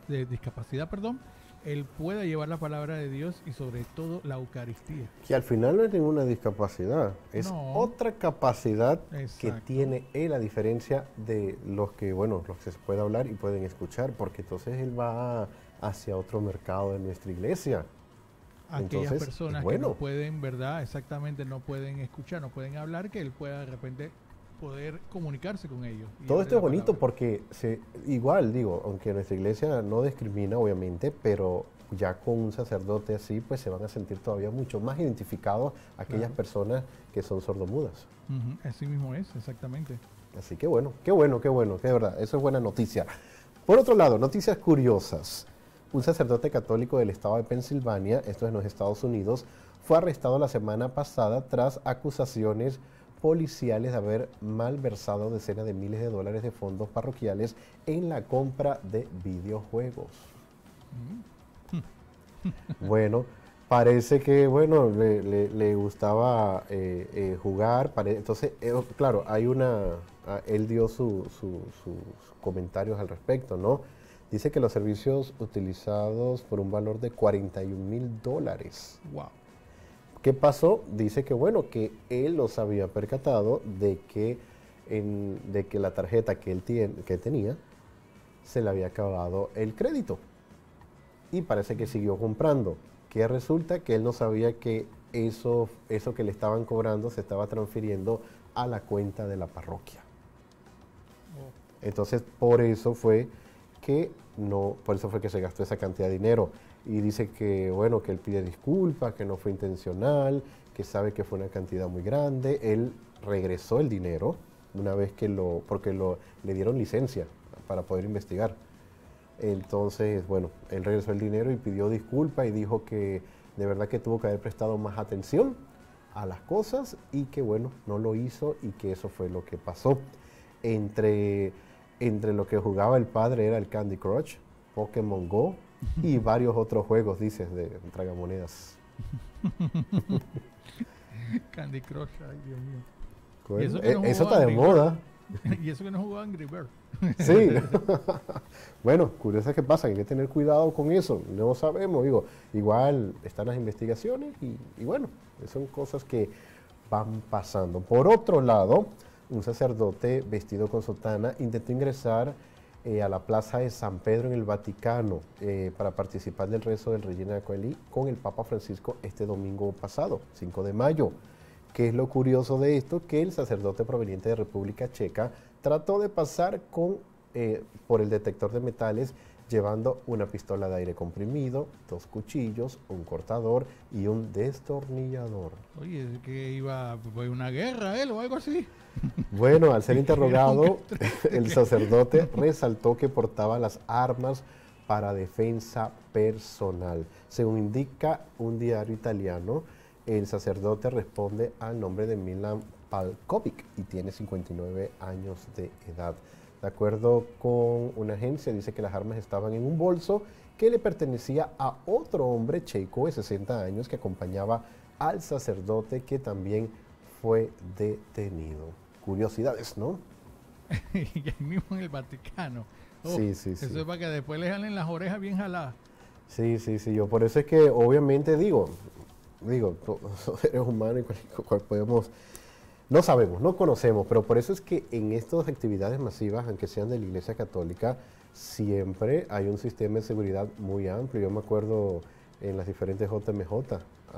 él pueda llevar la palabra de Dios y sobre todo la Eucaristía. Que al final no es ninguna discapacidad, es otra capacidad. Exacto. Que tiene él, a diferencia de los que, bueno, los que se puede hablar y pueden escuchar, porque entonces él va hacia otro mercado de nuestra iglesia. Aquellas Entonces, personas bueno. que no pueden, ¿verdad? Exactamente, no pueden escuchar, no pueden hablar, que él pueda de repente poder comunicarse con ellos. y Todo darle esto es la bonito palabra. porque igual, digo, aunque nuestra iglesia no discrimina, obviamente, pero ya con un sacerdote así, pues se van a sentir todavía mucho más identificados aquellas Claro. personas que son sordomudas. Ujú, así mismo es, exactamente. Así que bueno, qué bueno, que de verdad, eso es buena noticia. Por otro lado, noticias curiosas. Un sacerdote católico del estado de Pensilvania, esto es en los Estados Unidos, fue arrestado la semana pasada tras acusaciones policiales de haber malversado decenas de miles de dólares de fondos parroquiales en la compra de videojuegos. Bueno, parece que, bueno, le gustaba jugar. Entonces, claro, él dio sus comentarios al respecto, ¿no? Dice que los servicios utilizados por un valor de $41,000. Wow. ¿Qué pasó? Dice que, bueno, que él los había percatado de que la tarjeta que tenía se le había acabado el crédito. Y parece que siguió comprando. Que resulta que él no sabía que eso que le estaban cobrando se estaba transfiriendo a la cuenta de la parroquia. Entonces, por eso fue que se gastó esa cantidad de dinero. Y dice que, bueno, que él pide disculpas, que no fue intencional, que sabe que fue una cantidad muy grande. Él regresó el dinero una vez porque le dieron licencia para poder investigar. Entonces, bueno, él regresó el dinero y pidió disculpas y dijo que de verdad que tuvo que haber prestado más atención a las cosas y que, bueno, no lo hizo y que eso fue lo que pasó. Entre lo que jugaba el padre era el Candy Crush, Pokémon Go y varios otros juegos, dices, de tragamonedas. Candy Crush, ay Dios mío. Bueno, eso que no eso jugó está de Angry moda. Y eso que no jugó Angry Bird. Sí. Bueno, curiosas que pasan, hay que tener cuidado con eso. No sabemos, digo, igual están las investigaciones y bueno, son cosas que van pasando. Por otro lado, un sacerdote vestido con sotana intentó ingresar a la plaza de San Pedro en el Vaticano para participar del rezo del Regina Coeli con el Papa Francisco este domingo pasado, 5 de mayo. ¿Qué es lo curioso de esto? Que el sacerdote proveniente de República Checa trató de pasar por el detector de metales llevando una pistola de aire comprimido, 2 cuchillos, un cortador y un destornillador. Oye, ¿es que iba a una guerra él o algo así? Bueno, al ser interrogado, el sacerdote resaltó que portaba las armas para defensa personal. Según indica un diario italiano, el sacerdote responde al nombre de Milan Palkovic y tiene 59 años de edad. De acuerdo con una agencia, dice que las armas estaban en un bolso que le pertenecía a otro hombre checo de 60 años que acompañaba al sacerdote, que también fue detenido. Curiosidades, ¿no? Y ahí mismo en el Vaticano. Sí. Eso es para que después le jalen las orejas bien jaladas. Sí, yo por eso es que obviamente digo, todos seres humanos y cual podemos, no sabemos, no conocemos, pero por eso es que en estas actividades masivas, aunque sean de la Iglesia Católica, siempre hay un sistema de seguridad muy amplio. Yo me acuerdo en las diferentes JMJ,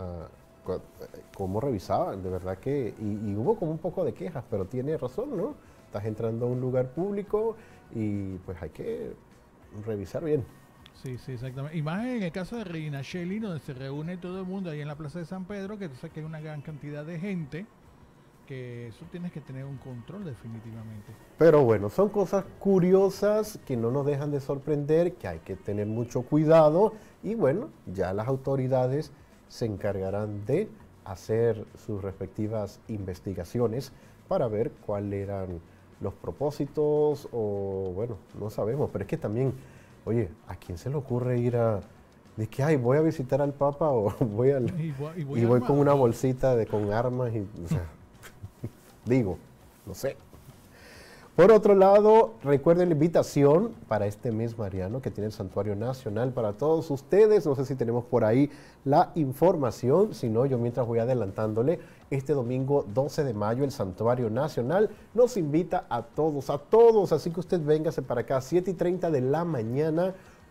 cómo revisaban, de verdad que, y hubo como un poco de quejas, pero tiene razón, ¿no? Estás entrando a un lugar público y pues hay que revisar bien. Sí, exactamente. Y más en el caso de Regina Coeli, donde se reúne todo el mundo ahí en la Plaza de San Pedro, que tú sabes que hay una gran cantidad de gente, que eso tienes que tener un control definitivamente. Pero bueno, son cosas curiosas que no nos dejan de sorprender, que hay que tener mucho cuidado y bueno, ya las autoridades se encargarán de hacer sus respectivas investigaciones para ver cuáles eran los propósitos o bueno, no sabemos, pero es que también, oye, ¿a quién se le ocurre ir de que, ay, voy a visitar al Papa o voy voy con una bolsita con armas y, o sea, digo, no sé. Por otro lado, recuerden la invitación para este mes mariano que tiene el Santuario Nacional para todos ustedes. No sé si tenemos por ahí la información, si no, yo mientras voy adelantándole. Este domingo 12 de mayo el Santuario Nacional nos invita a todos, así que usted véngase para acá, 7:30 de la mañana,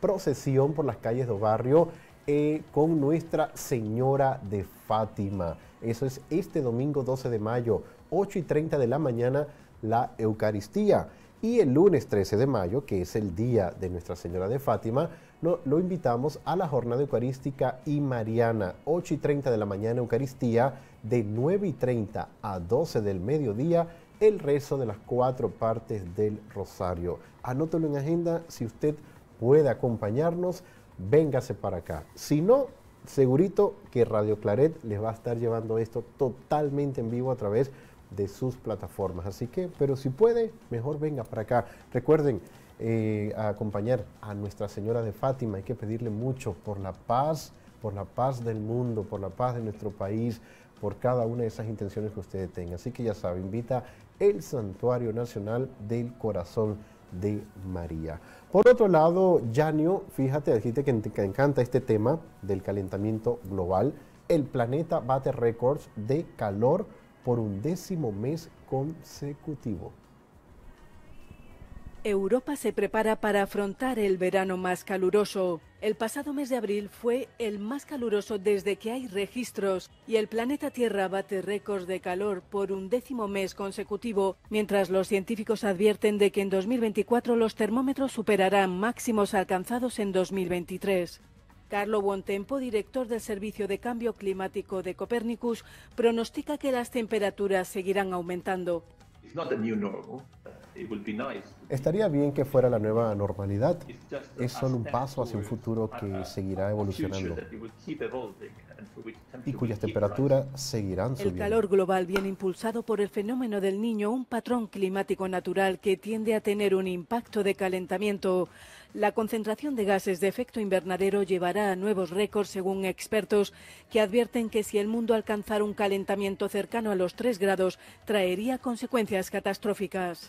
procesión por las calles del barrio con Nuestra Señora de Fátima. Eso es este domingo 12 de mayo, 8:30 de la mañana, la Eucaristía. Y el lunes 13 de mayo, que es el día de Nuestra Señora de Fátima, lo invitamos a la jornada eucarística y mariana, 8:30 de la mañana Eucaristía, de 9:30 a 12 del mediodía, el rezo de las 4 partes del rosario. Anótelo en agenda, si usted puede acompañarnos, véngase para acá. Si no, segurito que Radio Claret les va a estar llevando esto totalmente en vivo a través de sus plataformas. Así que, pero si puede, mejor venga para acá. Recuerden a acompañar a Nuestra Señora de Fátima. Hay que pedirle mucho por la paz del mundo, por la paz de nuestro país, por cada una de esas intenciones que ustedes tengan. Así que ya sabe, invita el Santuario Nacional del Corazón de María. Por otro lado, Janio, fíjate, dijiste que te encanta este tema del calentamiento global. El planeta bate récords de calor por 11º mes consecutivo. Europa se prepara para afrontar el verano más caluroso. El pasado mes de abril fue el más caluroso desde que hay registros y el planeta Tierra bate récords de calor por 11º mes consecutivo, mientras los científicos advierten de que en 2024 los termómetros superarán máximos alcanzados en 2023. Carlo Buontempo, director del Servicio de Cambio Climático de Copernicus, pronostica que las temperaturas seguirán aumentando. Estaría bien que fuera la nueva normalidad. Es solo un paso hacia un futuro que seguirá evolucionando y cuyas temperaturas seguirán subiendo. El calor global viene impulsado por el fenómeno del Niño, un patrón climático natural que tiende a tener un impacto de calentamiento. La concentración de gases de efecto invernadero llevará a nuevos récords, según expertos, que advierten que si el mundo alcanzara un calentamiento cercano a los 3 grados, traería consecuencias catastróficas.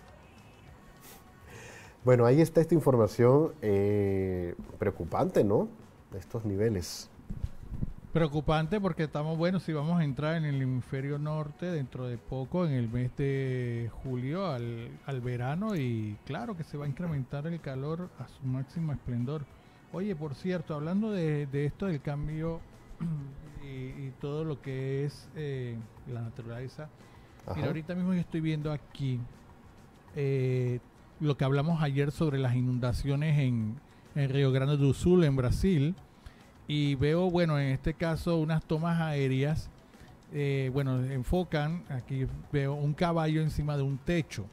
Bueno, ahí está esta información preocupante, ¿no? De estos niveles. Preocupante porque estamos, bueno, si vamos a entrar en el hemisferio norte dentro de poco, en el mes de julio, al verano, y claro que se va a incrementar el calor a su máximo esplendor. Oye, por cierto, hablando de esto del cambio y todo lo que es la naturaleza, mira, ahorita mismo yo estoy viendo aquí lo que hablamos ayer sobre las inundaciones en Río Grande do Sul, en Brasil. Y veo, bueno, en este caso unas tomas aéreas, bueno, enfocan, aquí veo un caballo encima de un techo.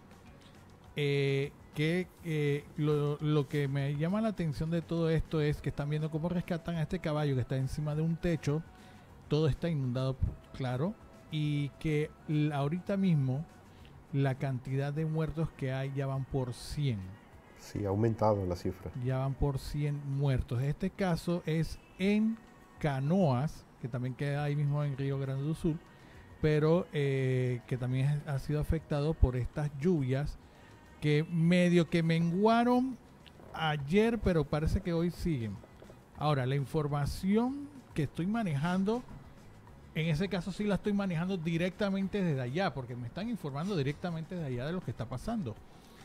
Lo que me llama la atención de todo esto es que están viendo cómo rescatan a este caballo que está encima de un techo. Todo está inundado, claro, y que ahorita mismo la cantidad de muertos que hay ya van por 100. Sí, ha aumentado la cifra. Ya van por 100 muertos. Este caso es en Canoas, que también queda ahí mismo en Río Grande do Sul, pero que también ha sido afectado por estas lluvias que medio que menguaron ayer, pero parece que hoy siguen. Ahora, la información que estoy manejando, en ese caso sí la estoy manejando directamente desde allá, porque me están informando directamente desde allá de lo que está pasando.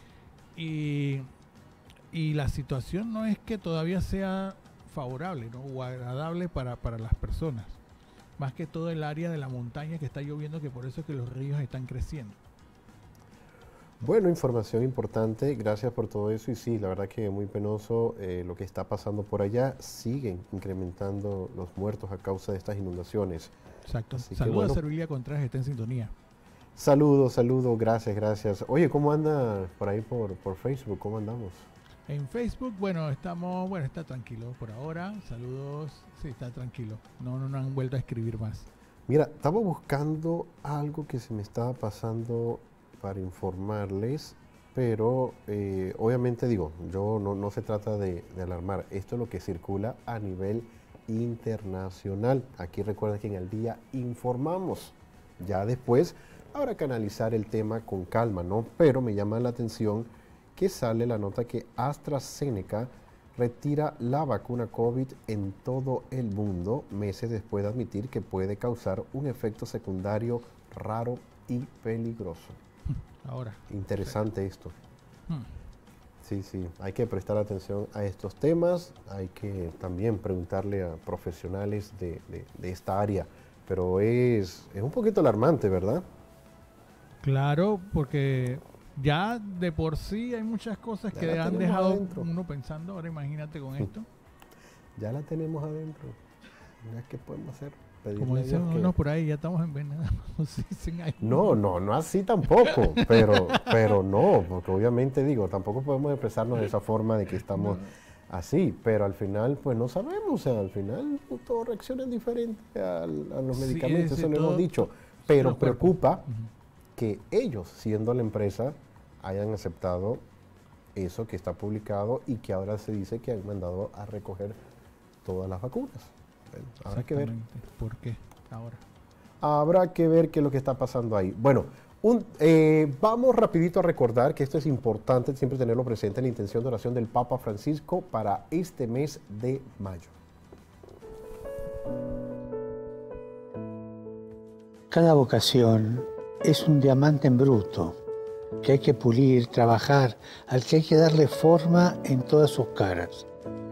Y la situación no es que todavía sea favorable, ¿no?, o agradable para las personas. Más que todo el área de la montaña que está lloviendo, que por eso es que los ríos están creciendo. Bueno, información importante, gracias por todo eso. Y sí, la verdad que muy penoso lo que está pasando por allá. Siguen incrementando los muertos a causa de estas inundaciones. Exacto. Saludos a Servilia Contreras, está en sintonía. Saludos, gracias. Oye, ¿cómo anda por ahí por Facebook? ¿Cómo andamos? En Facebook, bueno, está tranquilo por ahora. Saludos, sí, está tranquilo. No han vuelto a escribir más. Mira, estaba buscando algo que se me estaba pasando para informarles, pero obviamente digo, yo no se trata de alarmar. Esto es lo que circula a nivel internacional. Aquí recuerda que en el día informamos. Ya después habrá que analizar el tema con calma, ¿no? Pero me llama la atención que sale la nota que AstraZeneca retira la vacuna COVID en todo el mundo, meses después de admitir que puede causar un efecto secundario raro y peligroso. Ahora. Interesante esto. Sí, sí, hay que prestar atención a estos temas, hay que también preguntarle a profesionales de esta área, pero es un poquito alarmante, ¿verdad? Claro, porque ya de por sí hay muchas cosas Ya que la han tenemos dejado adentro. uno pensando. Ahora imagínate con esto. Ya la tenemos adentro. ¿Qué podemos hacer? Pedirle Como a dicen Dios que- unos por ahí, ya estamos envenenados. Dicen ahí. No así tampoco, pero no, porque obviamente digo, tampoco podemos expresarnos de esa forma de que estamos así, pero al final pues no sabemos, o sea, al final todo reacciona diferente a los Sí, medicamentos, es eso lo todo- hemos dicho, sí, pero los cuerpos. preocupa Ujú. que ellos, siendo la empresa, hayan aceptado eso que está publicado y que ahora se dice que han mandado a recoger todas las vacunas. Bueno, habrá que ver. Exactamente. ¿Por qué ahora? Habrá que ver qué es lo que está pasando ahí. Bueno, vamos rapidito a recordar que esto es importante siempre tenerlo presente, la intención de oración del Papa Francisco para este mes de mayo. Cada vocación es un diamante en bruto que hay que pulir, trabajar, al que hay que darle forma en todas sus caras.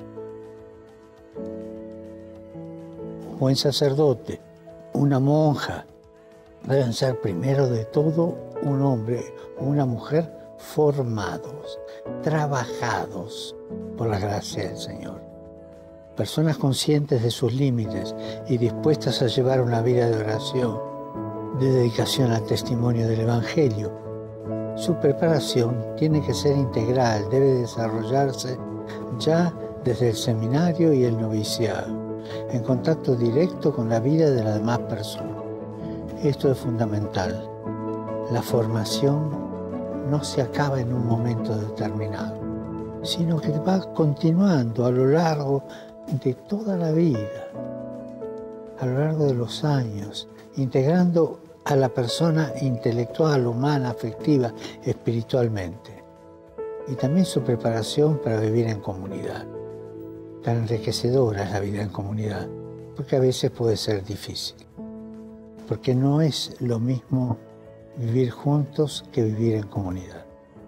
Un buen sacerdote, una monja, deben ser primero de todo un hombre o una mujer formados, trabajados por la gracia del Señor. Personas conscientes de sus límites y dispuestas a llevar una vida de oración, de dedicación al testimonio del Evangelio. Su preparación tiene que ser integral, debe desarrollarse ya desde el seminario y el noviciado, en contacto directo con la vida de las demás personas. Esto es fundamental. La formación no se acaba en un momento determinado, sino que va continuando a lo largo de toda la vida, a lo largo de los años, integrando a la persona intelectual, humana, afectiva, espiritualmente. Y también su preparación para vivir en comunidad. Tan enriquecedora es la vida en comunidad, porque a veces puede ser difícil. Porque no es lo mismo vivir juntos que vivir en comunidad.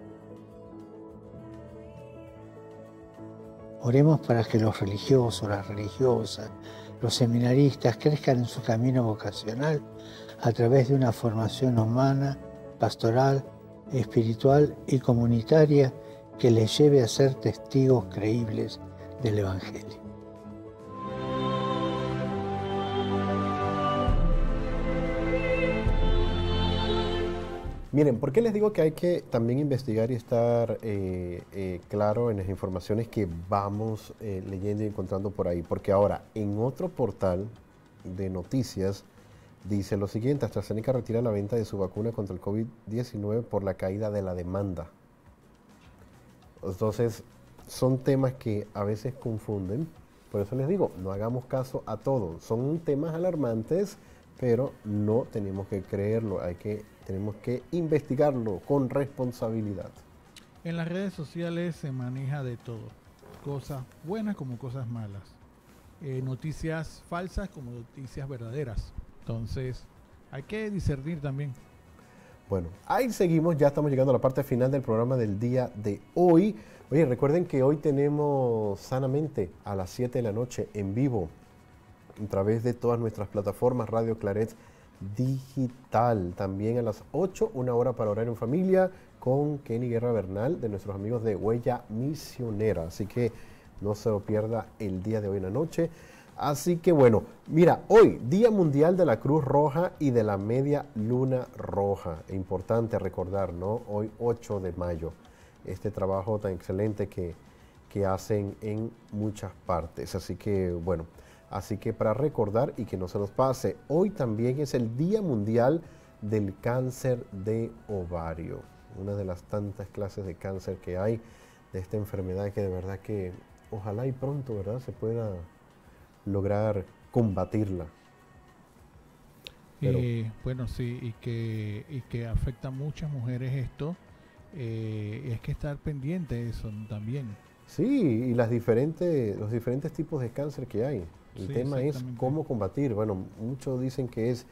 Oremos para que los religiosos, las religiosas, los seminaristas crezcan en su camino vocacional a través de una formación humana, pastoral, espiritual y comunitaria que les lleve a ser testigos creíbles del Evangelio. Miren, ¿por qué les digo que hay que también investigar y estar claro en las informaciones que vamos leyendo y encontrando por ahí? Porque ahora, en otro portal de noticias, dice lo siguiente: AstraZeneca retira la venta de su vacuna contra el COVID-19 por la caída de la demanda. Entonces, son temas que a veces confunden. Por eso les digo, no hagamos caso a todo. Son temas alarmantes, pero no tenemos que creerlo. Tenemos que investigarlo con responsabilidad. En las redes sociales se maneja de todo. Cosas buenas como cosas malas. Noticias falsas como noticias verdaderas. Entonces, hay que discernir también. Bueno, ahí seguimos, ya estamos llegando a la parte final del programa del día de hoy. Oye, recuerden que hoy tenemos Sanamente a las 7 de la noche en vivo a través de todas nuestras plataformas, Radio Claret Digital. También a las 8, una hora para orar en familia con Kenny Guerra Bernal de nuestros amigos de Huella Misionera. Así que no se lo pierda el día de hoy en la noche. Así que bueno, mira, hoy, Día Mundial de la Cruz Roja y de la Media Luna Roja. Es importante recordar, ¿no? Hoy, 8 de mayo, este trabajo tan excelente que hacen en muchas partes. Así que, bueno, para recordar y que no se nos pase, hoy también es el Día Mundial del Cáncer de Ovario. Una de las tantas clases de cáncer que hay, de esta enfermedad que de verdad que ojalá y pronto, ¿verdad?, se pueda lograr combatirla. Pero, Bueno, sí, y que afecta a muchas mujeres esto. Es que estar pendiente de eso también. sí, y los diferentes tipos de cáncer que hay. El Sí, tema es exactamente. cómo combatir. Bueno, muchos dicen que es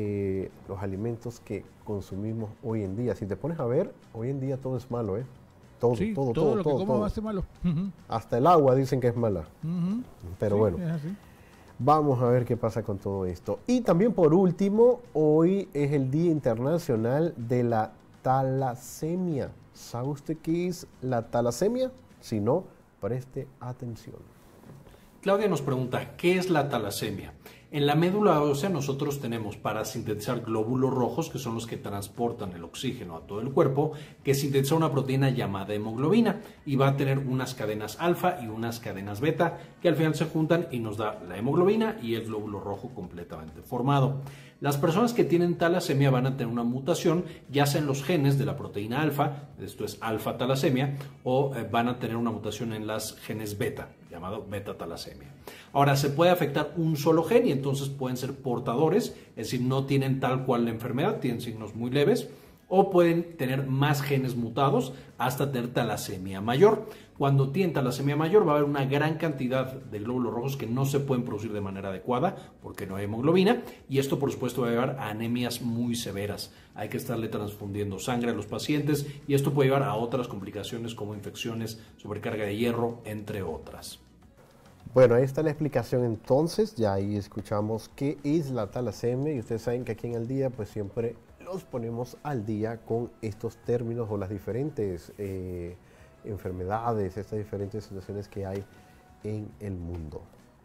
los alimentos que consumimos hoy en día. Si te pones a ver, hoy en día todo es malo, ¿eh? Todo, Sí, todo, todo lo que todo, coma todo. va a ser malo. Ujú, Hasta el agua dicen que es mala. ujú. Pero Sí, bueno, es así. vamos a ver qué pasa con todo esto. Y también por último, hoy es el Día Internacional de la Talasemia. ¿Sabe usted qué es la talasemia? Si no, preste atención. Claudia nos pregunta, ¿qué es la talasemia? En la médula ósea nosotros tenemos para sintetizar glóbulos rojos, que son los que transportan el oxígeno a todo el cuerpo, que sintetiza una proteína llamada hemoglobina y va a tener unas cadenas alfa y unas cadenas beta que al final se juntan y nos da la hemoglobina y el glóbulo rojo completamente formado. Las personas que tienen talasemia van a tener una mutación, ya sea en los genes de la proteína alfa, esto es alfa talasemia, o van a tener una mutación en las genes beta, llamado beta talasemia. Ahora, se puede afectar un solo gen y entonces pueden ser portadores, es decir, no tienen tal cual la enfermedad, tienen signos muy leves, o pueden tener más genes mutados hasta tener talasemia mayor. Cuando tienen talasemia mayor va a haber una gran cantidad de glóbulos rojos que no se pueden producir de manera adecuada porque no hay hemoglobina, y esto por supuesto va a llevar a anemias muy severas. Hay que estarle transfundiendo sangre a los pacientes y esto puede llevar a otras complicaciones como infecciones, sobrecarga de hierro, entre otras. Bueno, ahí está la explicación entonces, ya ahí escuchamos qué es la talasemia y ustedes saben que aquí en Al Día pues siempre los ponemos al día con estos términos o las diferentes enfermedades, estas diferentes situaciones que hay en el mundo.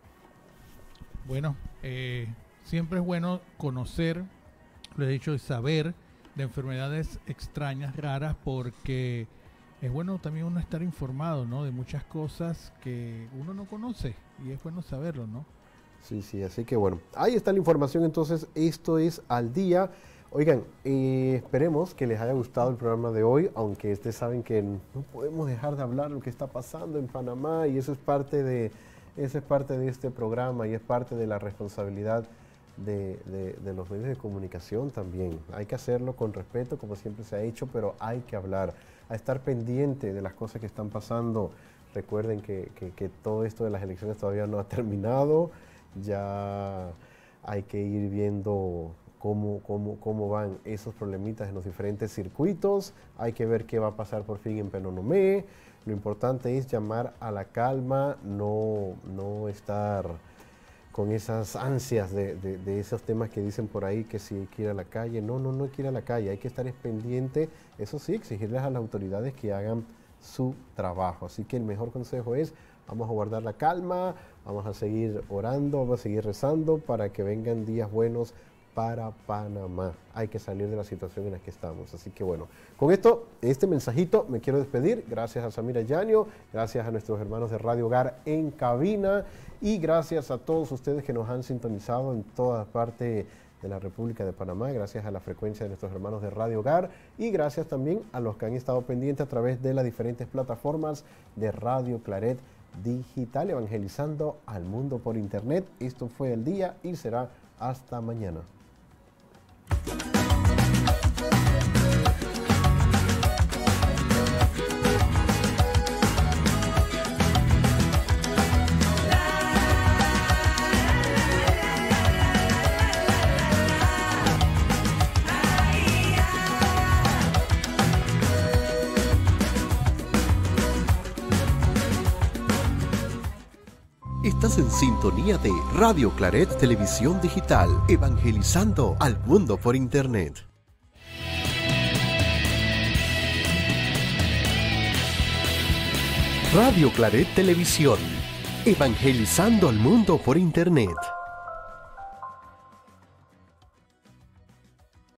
Bueno, siempre es bueno conocer, lo he dicho, y saber de enfermedades extrañas, raras, porque es bueno también uno estar informado, ¿no? De muchas cosas que uno no conoce y es bueno saberlo, ¿no? Sí, así que bueno, ahí está la información entonces, esto es Al Día. Oigan, esperemos que les haya gustado el programa de hoy, aunque ustedes saben que no podemos dejar de hablar de lo que está pasando en Panamá y eso es parte de este programa y es parte de la responsabilidad de los medios de comunicación también. Hay que hacerlo con respeto, como siempre se ha hecho, pero hay que hablar, a estar pendiente de las cosas que están pasando. Recuerden que todo esto de las elecciones todavía no ha terminado, ya hay que ir viendo cómo van esos problemitas en los diferentes circuitos. Hay que ver qué va a pasar por fin en Penonomé. Lo importante es llamar a la calma, no estar con esas ansias de esos temas que dicen por ahí que si hay que ir a la calle. No hay que ir a la calle, hay que estar pendiente. Eso sí, exigirles a las autoridades que hagan su trabajo. Así que el mejor consejo es, vamos a guardar la calma, vamos a seguir orando, vamos a seguir rezando para que vengan días buenos para Panamá. Hay que salir de la situación en la que estamos. Así que bueno, con este mensajito me quiero despedir. Gracias a Samira Yaño, gracias a nuestros hermanos de Radio Hogar en cabina y gracias a todos ustedes que nos han sintonizado en toda parte de la República de Panamá, gracias a la frecuencia de nuestros hermanos de Radio Hogar y gracias también a los que han estado pendientes a través de las diferentes plataformas de Radio Claret Digital, evangelizando al mundo por internet. Esto fue El Día y será hasta mañana. Estás en sintonía de Radio Claret Televisión Digital, evangelizando al mundo por internet. Radio Claret Televisión, evangelizando al mundo por internet.